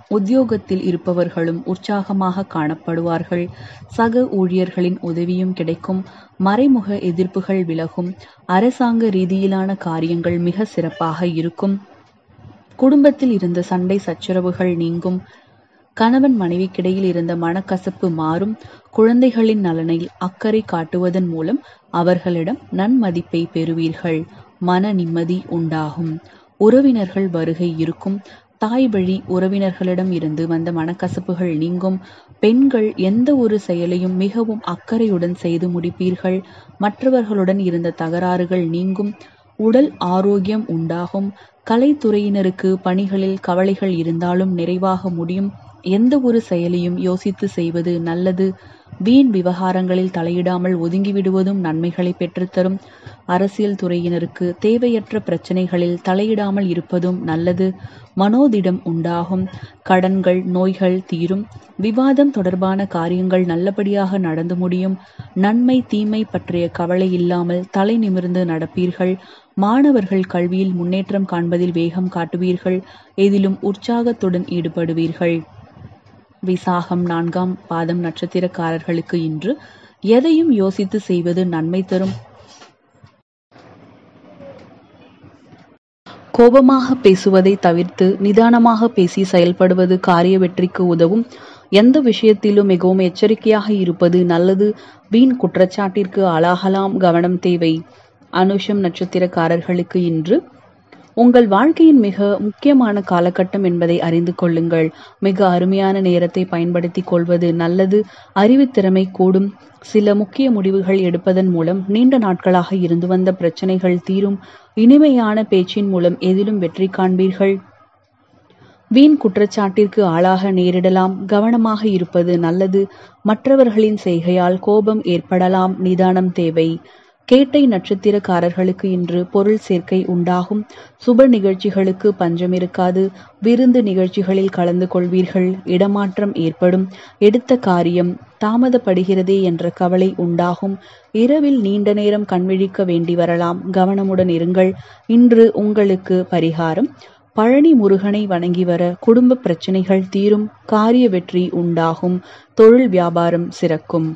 உத்தியோகத்தில் இருப்பவர்களும் உற்சாகமாக காணப்படுவார்கள். சக ஊழியர்களின் உதவியும் கிடைக்கும். மறைமுக எதிர்ப்புகள் விலகும். அரசாங்க ரீதியிலான காரியங்கள் மிக சிறப்பாக இருக்கும். குடும்பத்தில் இருந்த சண்டை சச்சரவுகள் நீங்கும். கணவன் மனைவிக்கிடையில் இருந்த மனக்கசப்பு மாறும். குழந்தைகளின் நலனில் அக்கறை காட்டுவதன் மூலம் அவர்களிடம் நன்மதிப்பை பெறுவீர்கள். மன நிம்மதி உண்டாகும். உறவினர்கள் வருகை இருக்கும். தாய் வழி உறவினர்களிடம் இருந்து வந்த மனக்கசப்புகள் நீங்கும். பெண்கள் எந்த ஒரு செயலையும் மிகவும் அக்கறையுடன் செய்து முடிப்பீர்கள். மற்றவர்களுடன் இருந்த தகராறுகள் நீங்கும். உடல் ஆரோக்கியம் உண்டாகும். கலைத்துறையினருக்கு பணிகளில் கவலைகள் இருந்தாலும் நிறைவாக முடியும். எந்த ஒரு செயலையும் யோசித்து செய்வது நல்லது. வீண் விவகாரங்களில் தலையிடாமல் ஒதுங்கிவிடுவதும் நன்மைகளை பெற்றுத்தரும். அரசியல் துறையினருக்கு தேவையற்ற பிரச்சனைகளில் தலையிடாமல் இருப்பதும் நல்லது. மனோதிடம் உண்டாகும். கடன்கள் நோய்கள் தீரும். விவாதம் தொடர்பான காரியங்கள் நல்லபடியாக நடந்து முடியும். நன்மை தீமை பற்றிய கவலை இல்லாமல் தலை நிமிர்ந்து நடப்பீர்கள். மாணவர்கள் கல்வியில் முன்னேற்றம் காண்பதில் வேகம் காட்டுவீர்கள். எதிலும் உற்சாகத்துடன் ஈடுபடுவீர்கள். விசாகம் நான்காம் பாதம் நட்சத்திரக்காரர்களுக்கு இன்று எதையும் யோசித்து செய்வது நன்மை தரும். கோபமாக பேசுவதை தவிர்த்து நிதானமாக பேசி செயல்படுவது காரிய வெற்றிக்கு உதவும். எந்த விஷயத்திலும் மிகவும் எச்சரிக்கையாக இருப்பது நல்லது. வீண் குற்றச்சாட்டிற்கு ஆளாகலாம். கவனம் தேவை. அனுஷம் நட்சத்திரக்காரர்களுக்கு இன்று உங்கள் வாழ்க்கையின் மிக முக்கியமான காலகட்டம் என்பதை அறிந்து கொள்ளுங்கள். மிக அருமையான நேரத்தை பயன்படுத்தி கொள்வது நல்லது. அறிவுத்திறமை கூடும். சில முக்கிய முடிவுகள் எடுப்பதன் மூலம் நீண்ட நாட்களாக இருந்து வந்த பிரச்சனைகள் தீரும். இனிமையான பேச்சின் மூலம் எதிலும் வெற்றி காண்பீர்கள். வீண் குற்றச்சாட்டிற்கு ஆளாக நேரிடலாம். கவனமாக இருப்பது நல்லது. மற்றவர்களின் செய்கையால் கோபம் ஏற்படலாம். நிதானம் தேவை. கேட்டை நட்சத்திரக்காரர்களுக்கு இன்று பொருள் சேர்க்கை உண்டாகும். சுப நிகழ்ச்சிகளுக்கு பஞ்சம் இருக்காது. விருந்து நிகழ்ச்சிகளில் கலந்து கொள்வீர்கள். இடமாற்றம் ஏற்படும். எடுத்த காரியம் தாமதப்படுகிறதே என்ற கவலை உண்டாகும். இரவில் நீண்ட நேரம் கண்விழிக்க வேண்டி வரலாம். கவனமுடன் இருங்கள். இன்று உங்களுக்கு பரிகாரம்: பழனி முருகனை வணங்கி வர குடும்ப பிரச்சனைகள் தீரும். காரிய வெற்றி உண்டாகும். தொழில் வியாபாரம் சிறக்கும்.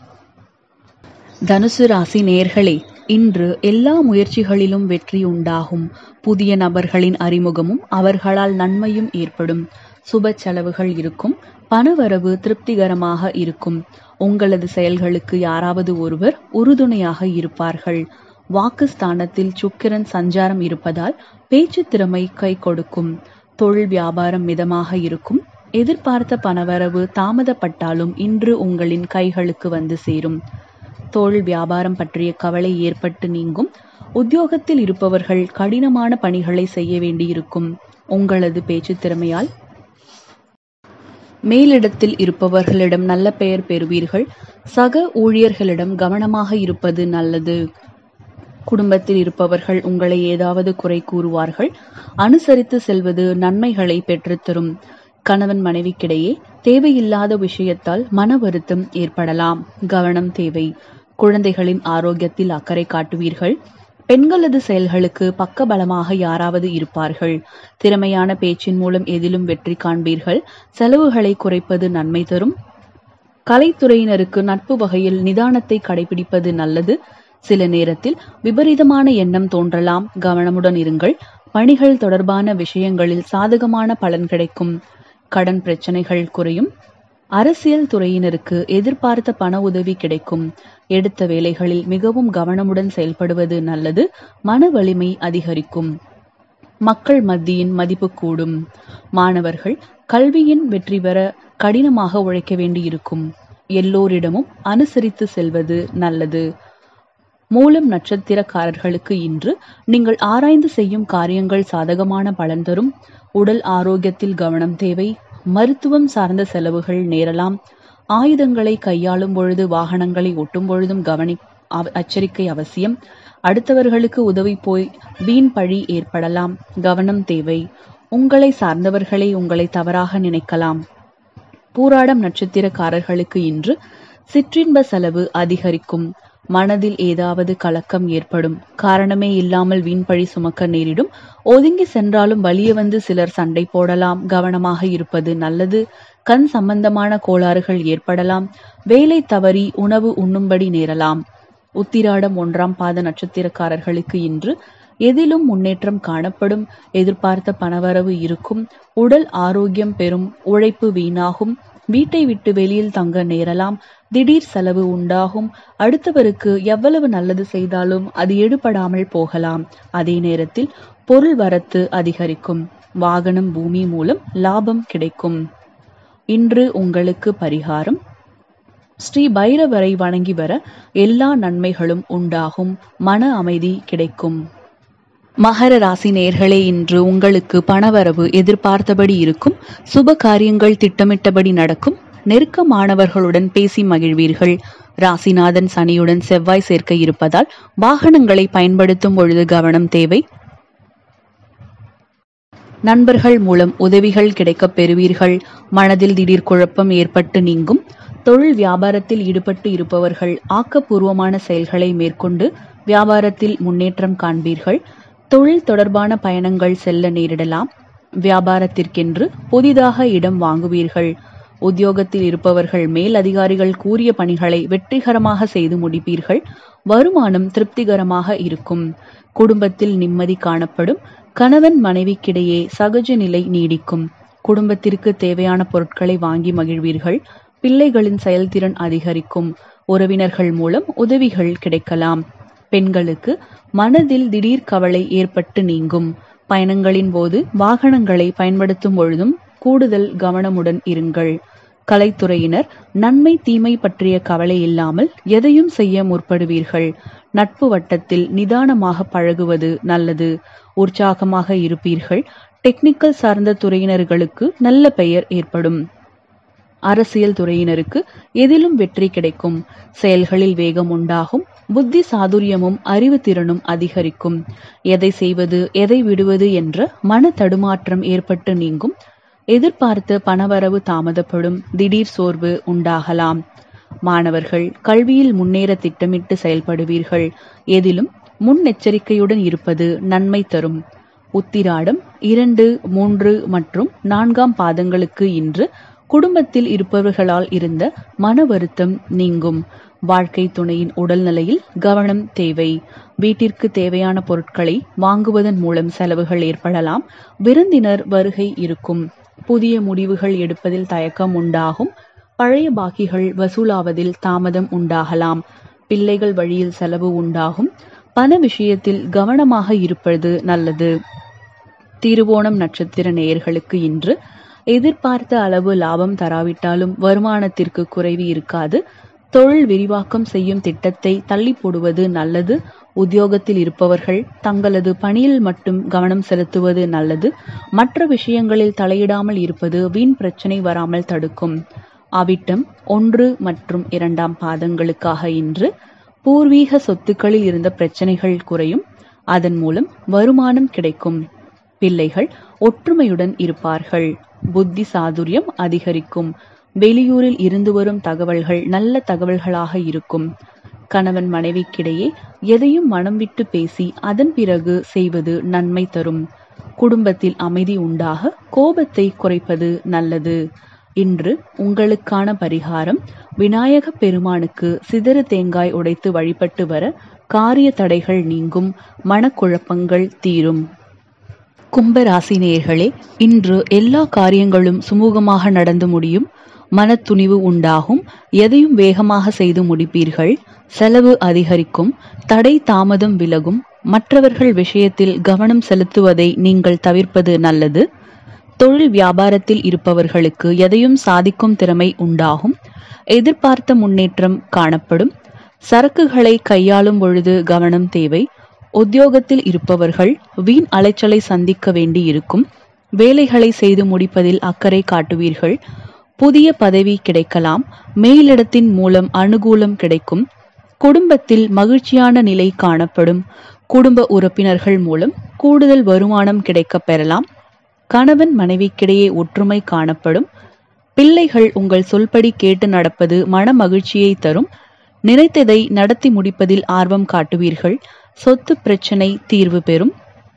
தனுசு ராசி நேயர்களே, இன்று எல்லா முயற்சிகளிலும் வெற்றி உண்டாகும். புதிய நபர்களின் அறிமுகமும் அவர்களால் நன்மையும் ஏற்படும். சுப செலவுகள் இருக்கும். பணவரவு திருப்திகரமாக இருக்கும். உங்களது செயல்களுக்கு யாராவது ஒருவர் உறுதுணையாக இருப்பார்கள். வாக்குஸ்தானத்தில் சுக்கிரன் சஞ்சாரம் இருப்பதால் பேச்சு திறமை கை கொடுக்கும். தொழில் வியாபாரம் மிதமாக இருக்கும். எதிர்பார்த்த பணவரவு தாமதப்பட்டாலும் இன்று உங்களின் கைகளுக்கு வந்து சேரும். தொழில் வியாபாரம் பற்றிய கவலை ஏற்பட்டு நீங்கும். உத்தியோகத்தில் இருப்பவர்கள் கடினமான பணிகளை செய்ய வேண்டியிருக்கும். உங்களது பேச்சு திறமையால் மேலிடத்தில் இருப்பவர்களிடம் நல்ல பெயர் பெறுவீர்கள். சக ஊழியர்களிடம் கவனமாக இருப்பது நல்லது. குடும்பத்தில் இருப்பவர்கள் உங்களை ஏதாவது குறை கூறுவார்கள். அனுசரித்து செல்வது நன்மைகளை பெற்றுத்தரும். கணவன் மனைவிக்கிடையே தேவையில்லாத விஷயத்தால் மன வருத்தம் ஏற்படலாம். கவனம் தேவை. குழந்தைகளின் ஆரோக்கியத்தில் அக்கறை காட்டுவீர்கள். பெண்களது செயல்களுக்கு பக்கபலமாக யாராவது இருப்பார்கள். திறமையான பேச்சின் மூலம் எதிலும் வெற்றி காண்பீர்கள். செலவுகளை குறைப்பது நன்மை தரும். கலைத்துறையினருக்கு நட்பு வகையில் நிதானத்தை கடைபிடிப்பது நல்லது. சில நேரத்தில் விபரீதமான எண்ணம் தோன்றலாம். கவனமுடன் இருங்கள். பணிகள் தொடர்பான விஷயங்களில் சாதகமான பலன் கிடைக்கும். கடன் பிரச்சனைகள் குறையும். அரசியல் துறையினருக்கு எதிர்பார்த்த பண உதவி கிடைக்கும். எடுத்த வேலைகளில் மிகவும் கவனமுடன் செயல்படுவது நல்லது. மன வலிமை அதிகரிக்கும். மக்கள் மத்தியின் மதிப்பு கூடும். மாணவர்கள் கல்வியின் வெற்றி பெற கடினமாக உழைக்க வேண்டியிருக்கும். எல்லோரிடமும் அனுசரித்து செல்வது நல்லது. மூலம் நட்சத்திரக்காரர்களுக்கு இன்று நீங்கள் ஆராய்ந்து செய்யும் காரியங்கள் சாதகமான பலன் தரும். உடல் ஆரோக்கியத்தில் கவனம் தேவை. மருத்துவம் சார்ந்த செலவுகள் நேரலாம். ஆயுதங்களை கையாளும் பொழுது, வாகனங்களை ஓட்டும் பொழுதும் கவனி எச்சரிக்கை அவசியம். அடுத்தவர்களுக்கு உதவி போய் வீண் பழி ஏற்படலாம். கவனம் தேவை. உங்களை சார்ந்தவர்களை உங்களை தவறாக நினைக்கலாம். பூராடம் நட்சத்திரக்காரர்களுக்கு இன்று சிற்றின்ப செலவு அதிகரிக்கும். மனதில் ஏதாவது கலக்கம் ஏற்படும். காரணமே இல்லாமல் வீண்பழி சுமக்க நேரிடும். ஒதுங்கி சென்றாலும் வலிய வந்து சிலர் சண்டை போடலாம். கவனமாக இருப்பது நல்லது. கண் சம்பந்தமான கோளாறுகள் ஏற்படலாம். வேலை தவறி உணவு உண்ணும்படி நேரலாம். உத்திராடம் ஒன்றாம் பாத நட்சத்திரக்காரர்களுக்கு இன்று எதிலும் முன்னேற்றம் காணப்படும். எதிர்பார்த்த பணவரவு இருக்கும். உடல் ஆரோக்கியம் பெறும். உழைப்பு வீணாகும். வீட்டை விட்டு வெளியில் தங்க நேரலாம். திடீர் செலவு உண்டாகும். அடுத்தவருக்கு எவ்வளவு நல்லது செய்தாலும் அது எடுபடாமல் போகலாம். அதே நேரத்தில் பொருள் வரத்து அதிகரிக்கும். வாகனம் பூமி மூலம் லாபம் கிடைக்கும். இன்று உங்களுக்கு பரிகாரம்: ஸ்ரீ பைரவரை வணங்கி வர எல்லா நன்மைகளும் உண்டாகும். மன அமைதி கிடைக்கும். மகர ராசி நேயர்களே, இன்று உங்களுக்கு பணவரவு எதிர்பார்த்தபடி இருக்கும். சுப காரியங்கள் திட்டமிட்டபடி நடக்கும். நெருக்கமானவர்களுடன் பேசி மகிழ்வீர்கள். ராசிநாதன் சனியுடன் செவ்வாய் சேர்க்க இருப்பதால் வாகனங்களை பயன்படுத்தும் பொழுது கவனம் தேவை. நண்பர்கள் மூலம் உதவிகள் கிடைக்கப் பெறுவீர்கள். மனதில் திடீர் குழப்பம் ஏற்பட்டு நீங்கும். தொழில் வியாபாரத்தில் ஈடுபட்டு இருப்பவர்கள் ஆக்கப்பூர்வமான செயல்களை மேற்கொண்டு வியாபாரத்தில் முன்னேற்றம் காண்பீர்கள். தொழில் தொடர்பான பயணங்கள் செல்ல நேரிடலாம். வியாபாரத்திற்கென்று புதிதாக இடம் வாங்குவீர்கள். உத்தியோகத்தில் இருப்பவர்கள் மேல் அதிகாரிகள் கூறிய பணிகளை வெற்றிகரமாக செய்து முடிப்பீர்கள். வருமானம் திருப்திகரமாக இருக்கும். குடும்பத்தில் நிம்மதி காணப்படும். கணவன் மனைவிக்கிடையே சகஜ நிலை நீடிக்கும். குடும்பத்திற்கு தேவையான பொருட்களை வாங்கி மகிழ்வீர்கள். பிள்ளைகளின் செயல்திறன் அதிகரிக்கும். உறவினர்கள் மூலம் உதவிகள் கிடைக்கலாம். பெண்களுக்கு மனதில் திடீர் கவலை ஏற்பட்டு நீங்கும். பயணங்களின் போது வாகனங்களை பயன்படுத்தும் பொழுதும் கூடுதல் கவனமுடன் இருங்கள். கலைத்துறையினர் நன்மை தீமை பற்றிய கவலை இல்லாமல் எதையும் செய்ய முற்படுவீர்கள். நட்பு வட்டத்தில் நிதானமாக பழகுவது நல்லது. உற்சாகமாக இருப்பீர்கள். டெக்னிக்கல் சார்ந்த துறையினர்களுக்கு நல்ல பெயர் ஏற்படும். அரசியல் துறையினருக்கு எதிலும் வெற்றி கிடைக்கும். செயல்களில் வேகம் உண்டாகும். புத்தி சாதுரியமும் அறிவு திறனும் அதிகரிக்கும். எதை செய்வது எதை விடுவது என்ற மன தடுமாற்றம் ஏற்பட்டு நீங்கும். எதிர்பார்த்த பணவரவு தாமதப்படும். திடீர் சோர்வு உண்டாகலாம். மாணவர்கள் கல்வியில் முன்னேற திட்டமிட்டு செயல்படுவீர்கள். எதிலும் முன்னெச்சரிக்கையுடன் இருப்பது நன்மை தரும். உத்திராடம் இரண்டு மூன்று மற்றும் நான்காம் பாதங்களுக்கு இன்று குடும்பத்தில் இருப்பவர்களால் இருந்த மன வருத்தம் நீங்கும். வாழ்க்கை துணையின் உடல்நிலையில் கவனம் தேவை. வீட்டிற்கு தேவையான பொருட்களை வாங்குவதன் மூலம் செலவுகள் ஏற்படலாம். விருந்தினர் வருகை இருக்கும். புதிய முடிவுகள் எடுப்பதில் தயக்கம் உண்டாகும். பழைய பாக்கிகள் வசூலாவதில் தாமதம் உண்டாகலாம். பிள்ளைகள் வழியில் செலவு உண்டாகும். பண விஷயத்தில் கவனமாக இருப்பது நல்லது. திருவோணம் நட்சத்திர நேயர்களுக்கு இன்று எதிர்பார்த்த அளவு லாபம் தராவிட்டாலும் வருமானத்திற்கு குறைவு இருக்காது. தொழில் விரிவாக்கம் செய்யும் திட்டத்தை தள்ளி போடுவது நல்லது. உத்தியோகத்தில் இருப்பவர்கள் தங்களது பணியில் மட்டும் கவனம் செலுத்துவது நல்லது. மற்ற விஷயங்களில் தலையிடாமல் இருப்பது வீண் பிரச்சனை வராமல் தடுக்கும். அவிட்டம் ஒன்று மற்றும் இரண்டாம் பாதங்களுக்காக இன்று பூர்வீக சொத்துக்களில் இருந்த பிரச்சனைகள் குறையும். அதன் மூலம் வருமானம் கிடைக்கும். பிள்ளைகள் ஒற்றுமையுடன் இருப்பார்கள். புத்தி சாதுரியம் அதிகரிக்கும். வெளியூரில் இருந்து வரும் தகவல்கள் நல்ல தகவல்களாக இருக்கும். கணவன் மனைவிக்கிடையே எதையும் மனம் விட்டு பேசி அதன் பிறகு செய்வது நன்மை தரும். குடும்பத்தில் அமைதி உண்டாக கோபத்தை குறைப்பது நல்லது. இன்று உங்களுக்கான பரிகாரம்: விநாயக பெருமானுக்கு சிதறு தேங்காய் உடைத்து வழிபட்டு வர காரிய தடைகள் நீங்கும். மனக்குழப்பங்கள் தீரும். கும்பராசி நேயர்களே, இன்று எல்லா காரியங்களும் சுமூகமாக நடந்து முடியும். மனத்துணிவு உண்டாகும். எதையும் வேகமாக செய்து முடிப்பீர்கள். செலவு அதிகரிக்கும். தடை தாமதம் விலகும். மற்றவர்கள் விஷயத்தில் கவனம் செலுத்துவதை நீங்கள் தவிர்ப்பது நல்லது. தொழில் வியாபாரத்தில் இருப்பவர்களுக்கு எதையும் சாதிக்கும் திறமை உண்டாகும். எதிர்பார்த்த முன்னேற்றம் காணப்படும். சரக்குகளை கையாளும் பொழுது கவனம் தேவை. உத்தியோகத்தில் இருப்பவர்கள் வீண் அலைச்சலை சந்திக்க வேண்டி இருக்கும். வேலைகளை செய்து முடிப்பதில் அக்கறை காட்டுவீர்கள். புதிய பதவி கிடைக்கலாம். மேலிடத்தின் மூலம் அனுகூலம் கிடைக்கும். குடும்பத்தில் மகிழ்ச்சியான நிலை காணப்படும். குடும்ப உறுப்பினர்கள் மூலம் கூடுதல் வருமானம் கிடைக்கப் பெறலாம். கணவன் மனைவிக்கிடையே ஒற்றுமை காணப்படும். பிள்ளைகள் உங்கள் சொல்படி கேட்டு நடப்பது மன மகிழ்ச்சியை தரும். நினைத்ததை நடத்தி முடிப்பதில் ஆர்வம் காட்டுவீர்கள். சொத்து பிரச்சனை தீர்வு பெறும்.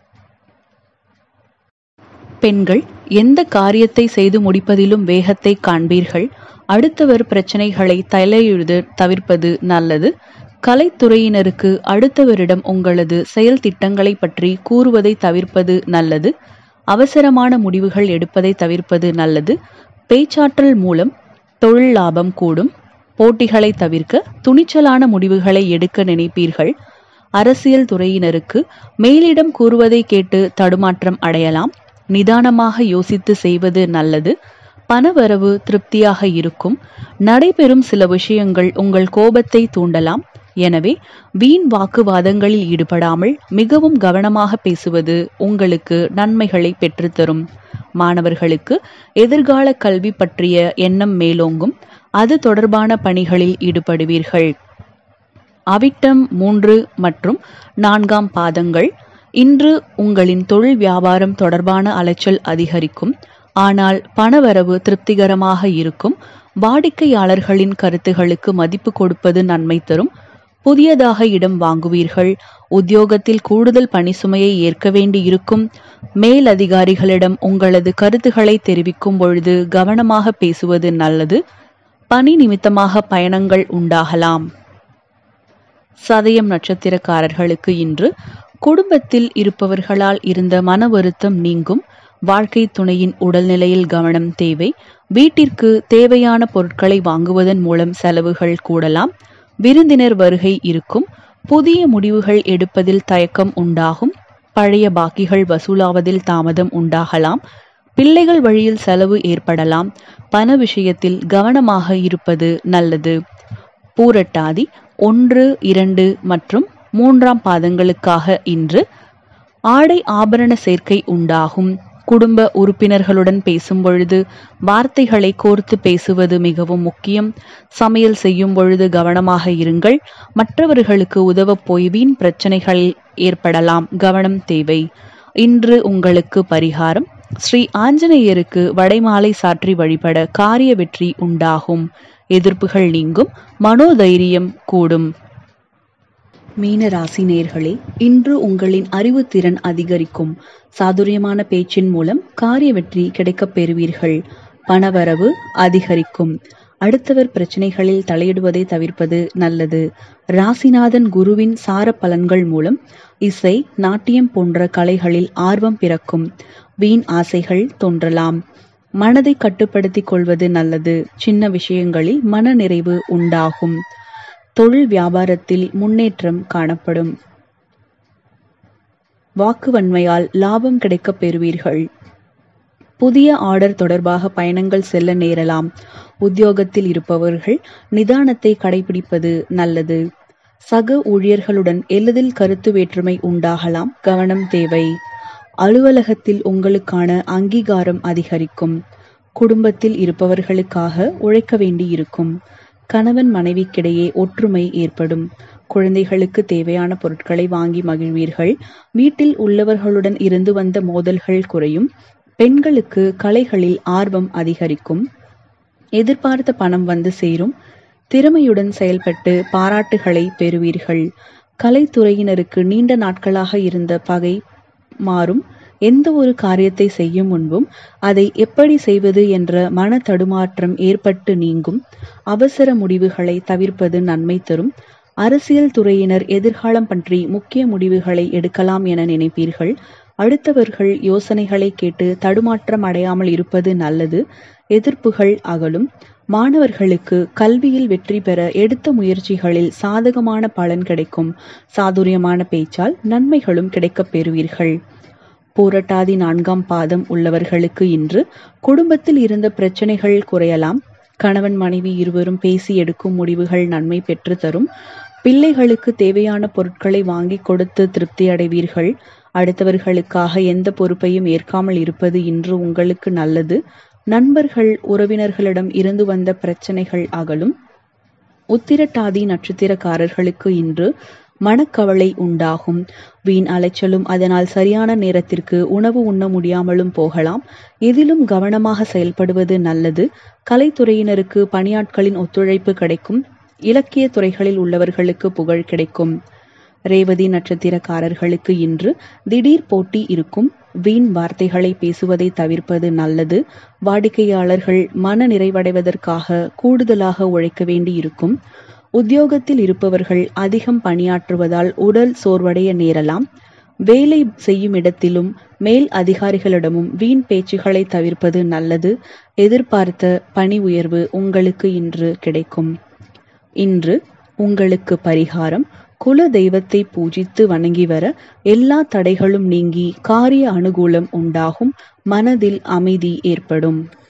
பெண்கள் எந்த காரியத்தை செய்து முடிப்பதிலும் வேகத்தை காண்பீர்கள். அடுத்தவர் பிரச்சனைகளை தலையிடுவது தவிர்ப்பது நல்லது. கலைத்துறையினருக்கு அடுத்தவரிடம் உங்களது செயல் திட்டங்களை பற்றி கூறுவதை தவிர்ப்பது நல்லது. அவசரமான முடிவுகள் எடுப்பதை தவிர்ப்பது நல்லது. பேச்சாற்றல் மூலம் தொழில் லாபம் கூடும். போட்டிகளை தவிர்க்க துணிச்சலான முடிவுகளை எடுக்க நினைப்பீர்கள். அரசியல் துறையினருக்கு மேலிடம் கூறுவதை கேட்டு தடுமாற்றம் அடையலாம். நிதானமாக யோசித்து செய்வது நல்லது. பணவரவு திருப்தியாக இருக்கும். நடைபெறும் சில விஷயங்கள் உங்கள் கோபத்தை தூண்டலாம். எனவே வீண் வாக்குவாதங்களில் ஈடுபடாமல் மிகவும் கவனமாக பேசுவது உங்களுக்கு நன்மைகளை பெற்றுத்தரும். மாணவர்களுக்கு எதிர்கால கல்வி பற்றிய எண்ணம் மேலோங்கும். அது தொடர்பான பணிகளில் ஈடுபடுவீர்கள். அவிட்டம் மூன்று மற்றும் நான்காம் பாதங்கள். இன்று உங்களின் தொழில் வியாபாரம் தொடர்பான அலைச்சல் அதிகரிக்கும். ஆனால் பணவரவு திருப்திகரமாக இருக்கும். வாடிக்கையாளர்களின் கருத்துகளுக்கு மதிப்பு கொடுப்பது நன்மை தரும். புதியதாக இடம் வாங்குவீர்கள். உத்தியோகத்தில் கூடுதல் பணி சுமையை ஏற்க வேண்டியிருக்கும். மேல் அதிகாரிகளிடம் உங்களது கருத்துக்களை தெரிவிக்கும் பொழுது கவனமாக பேசுவது நல்லது. பணி நிமித்தமாக பயணங்கள் உண்டாகலாம். சதயம் நட்சத்திரக்காரர்களுக்கு இன்று குடும்பத்தில் இருப்பவர்களால் இருந்த மன வருத்தம் நீங்கும். வாழ்க்கை துணையின் உடல்நிலையில் கவனம் தேவை. வீட்டிற்கு தேவையான பொருட்களை வாங்குவதன் மூலம் செலவுகள் கூடலாம். விருந்தினர் வருகை இருக்கும். புதிய முடிவுகள் எடுப்பதில் தயக்கம் உண்டாகும். பழைய பாக்கிகள் வசூலாவதில் தாமதம் உண்டாகலாம். பிள்ளைகள் வழியில் செலவு ஏற்படலாம். பண விஷயத்தில் கவனமாக இருப்பது நல்லது. பூரட்டாதி ஒன்று இரண்டு மற்றும் மூன்றாம் பாதங்களுக்காக இன்று ஆடை ஆபரண சேர்க்கை உண்டாகும். குடும்ப உறுப்பினர்களுடன் பேசும் பொழுது வார்த்தைகளை கோர்த்து பேசுவது மிகவும் முக்கியம். சமையல் செய்யும் பொழுது கவனமாக இருங்கள். மற்றவர்களுக்கு உதவ போய் வீண் பிரச்சனைகள் ஏற்படலாம். கவனம் தேவை. இன்று உங்களுக்கு பரிகாரம்: ஸ்ரீ ஆஞ்சநேயருக்கு வடைமாலை சாற்றி வழிபட காரிய வெற்றி உண்டாகும். எதிர்ப்புகள் நீங்கும். மனோதைரியம் கூடும். மீன ராசி நேயர்களே, இன்று உங்களின் அறிவுத்திறன் அதிகரிக்கும். சாதுரியமான பேச்சின் மூலம் காரிய வெற்றி கிடைக்கப் பெறுவீர்கள். பணவரவு அதிகரிக்கும். அடுத்தவர் பிரச்சனைகளில் தலையிடுவதை தவிர்ப்பது நல்லது. ராசிநாதன் குருவின் சார பலன்கள் மூலம் இசை, நாட்டியம் போன்ற கலைகளில் ஆர்வம் பிறக்கும். வீண் ஆசைகள் தோன்றலாம். மனதை கட்டுப்படுத்திக் கொள்வது நல்லது. சின்ன விஷயங்களில் மன நிறைவு உண்டாகும். தொழில் வியாபாரத்தில் முன்னேற்றம் காணப்படும். வாக்குவன்மையால் லாபம் கிடைக்கப் பெறுவீர்கள். புதிய ஆர்டர் தொடர்பாக பயணங்கள் செல்ல நேரலாம். உத்தியோகத்தில் இருப்பவர்கள் நிதானத்தை கடைபிடிப்பது நல்லது. சக ஊழியர்களுடன் எளிதில் கருத்து வேற்றுமை உண்டாகலாம். கவனம் தேவை. அலுவலகத்தில் உங்களுக்கான அங்கீகாரம் அதிகரிக்கும். குடும்பத்தில் இருப்பவர்களுக்காக உழைக்க வேண்டியிருக்கும். கணவன் மனைவிக்கிடையே ஒற்றுமை ஏற்படும். குழந்தைகளுக்கு தேவையான பொருட்களை வாங்கி மகிழ்வீர்கள். வீட்டில் உள்ளவர்களுடன் இருந்து வந்த மோதல்கள் குறையும். பெண்களுக்கு கலைகளில் ஆர்வம் அதிகரிக்கும். எதிர்பார்த்த பணம் வந்து சேரும். திறமையுடன் செயல்பட்டு பாராட்டுகளை பெறுவீர்கள். கலைத்துறையினருக்கு நீண்ட நாட்களாக இருந்த பகை மாறும். எந்த ஒரு காரியத்தை செய்யும் முன்பும் அதை எப்படி செய்வது என்ற மன தடுமாற்றம் ஏற்பட்டு நீங்கும். அவசர முடிவுகளை தவிர்ப்பது நன்மை தரும். அரசியல் துறையினர் எதிர்காலம் பற்றி முக்கிய முடிவுகளை எடுக்கலாம் என நினைப்பீர்கள். அடுத்தவர்கள் யோசனைகளை கேட்டு தடுமாற்றம் அடையாமல் இருப்பது நல்லது. எதிர்ப்புகள் அகலும். மாணவர்களுக்கு கல்வியில் வெற்றி பெற எடுத்த முயற்சிகளில் சாதகமான பலன் கிடைக்கும். சாதுரியமான பேச்சால் நன்மைகளும் கிடைக்கப் பெறுவீர்கள். பூரட்டாதி நான்காம் பாதம் உள்ளவர்களுக்கு இன்று குடும்பத்தில் இருந்த பிரச்சனைகள் குறையலாம். கணவன் மனைவி இருவரும் பேசி எடுக்கும் முடிவுகள் நன்மை பெற்று தரும். பிள்ளைகளுக்கு தேவையான பொருட்களை வாங்கி கொடுத்து திருப்தி அடைவீர்கள். அடுத்தவர்களுக்காக எந்த பொறுப்பையும் ஏற்காமல் இருப்பது இன்று உங்களுக்கு நல்லது. நண்பர்கள் உறவினர்களிடம் இருந்து வந்த பிரச்சனைகள் அகலும். உத்திரட்டாதி நட்சத்திரக்காரர்களுக்கு இன்று மனக்கவலை உண்டாகும். வீண் அலைச்சலும் அதனால் சரியான நேரத்திற்கு உணவு உண்ண முடியாமலும் போகலாம். எதிலும் கவனமாக செயல்படுவது நல்லது. கலைத்துறையினருக்கு பணியாட்களின் ஒத்துழைப்பு கிடைக்கும். இலக்கிய துறைகளில் உள்ளவர்களுக்கு புகழ் கிடைக்கும். ரேவதி நட்சத்திரக்காரர்களுக்கு இன்று திடீர் போட்டி இருக்கும். வீண் வார்த்தைகளை பேசுவதை தவிர்ப்பது நல்லது. வாடிக்கையாளர்கள் மன நிறைவடைவதற்காக கூடுதலாக உழைக்க வேண்டி இருக்கும். உத்தியோகத்தில் இருப்பவர்கள் அதிகம் பணியாற்றுவதால் உடல் சோர்வடைய நேரலாம். வேலை செய்யும் இடத்திலும் மேல் அதிகாரிகளிடமும் வீண் பேச்சுகளை தவிர்ப்பது நல்லது. எதிர்பார்த்த பணி உயர்வு உங்களுக்கு இன்று கிடைக்கும். இன்று உங்களுக்கு பரிகாரம்: குல தெய்வத்தை பூஜித்து வணங்கி வர எல்லா தடைகளும் நீங்கி காரிய அனுகூலம் உண்டாகும். மனதில் அமைதி ஏற்படும்.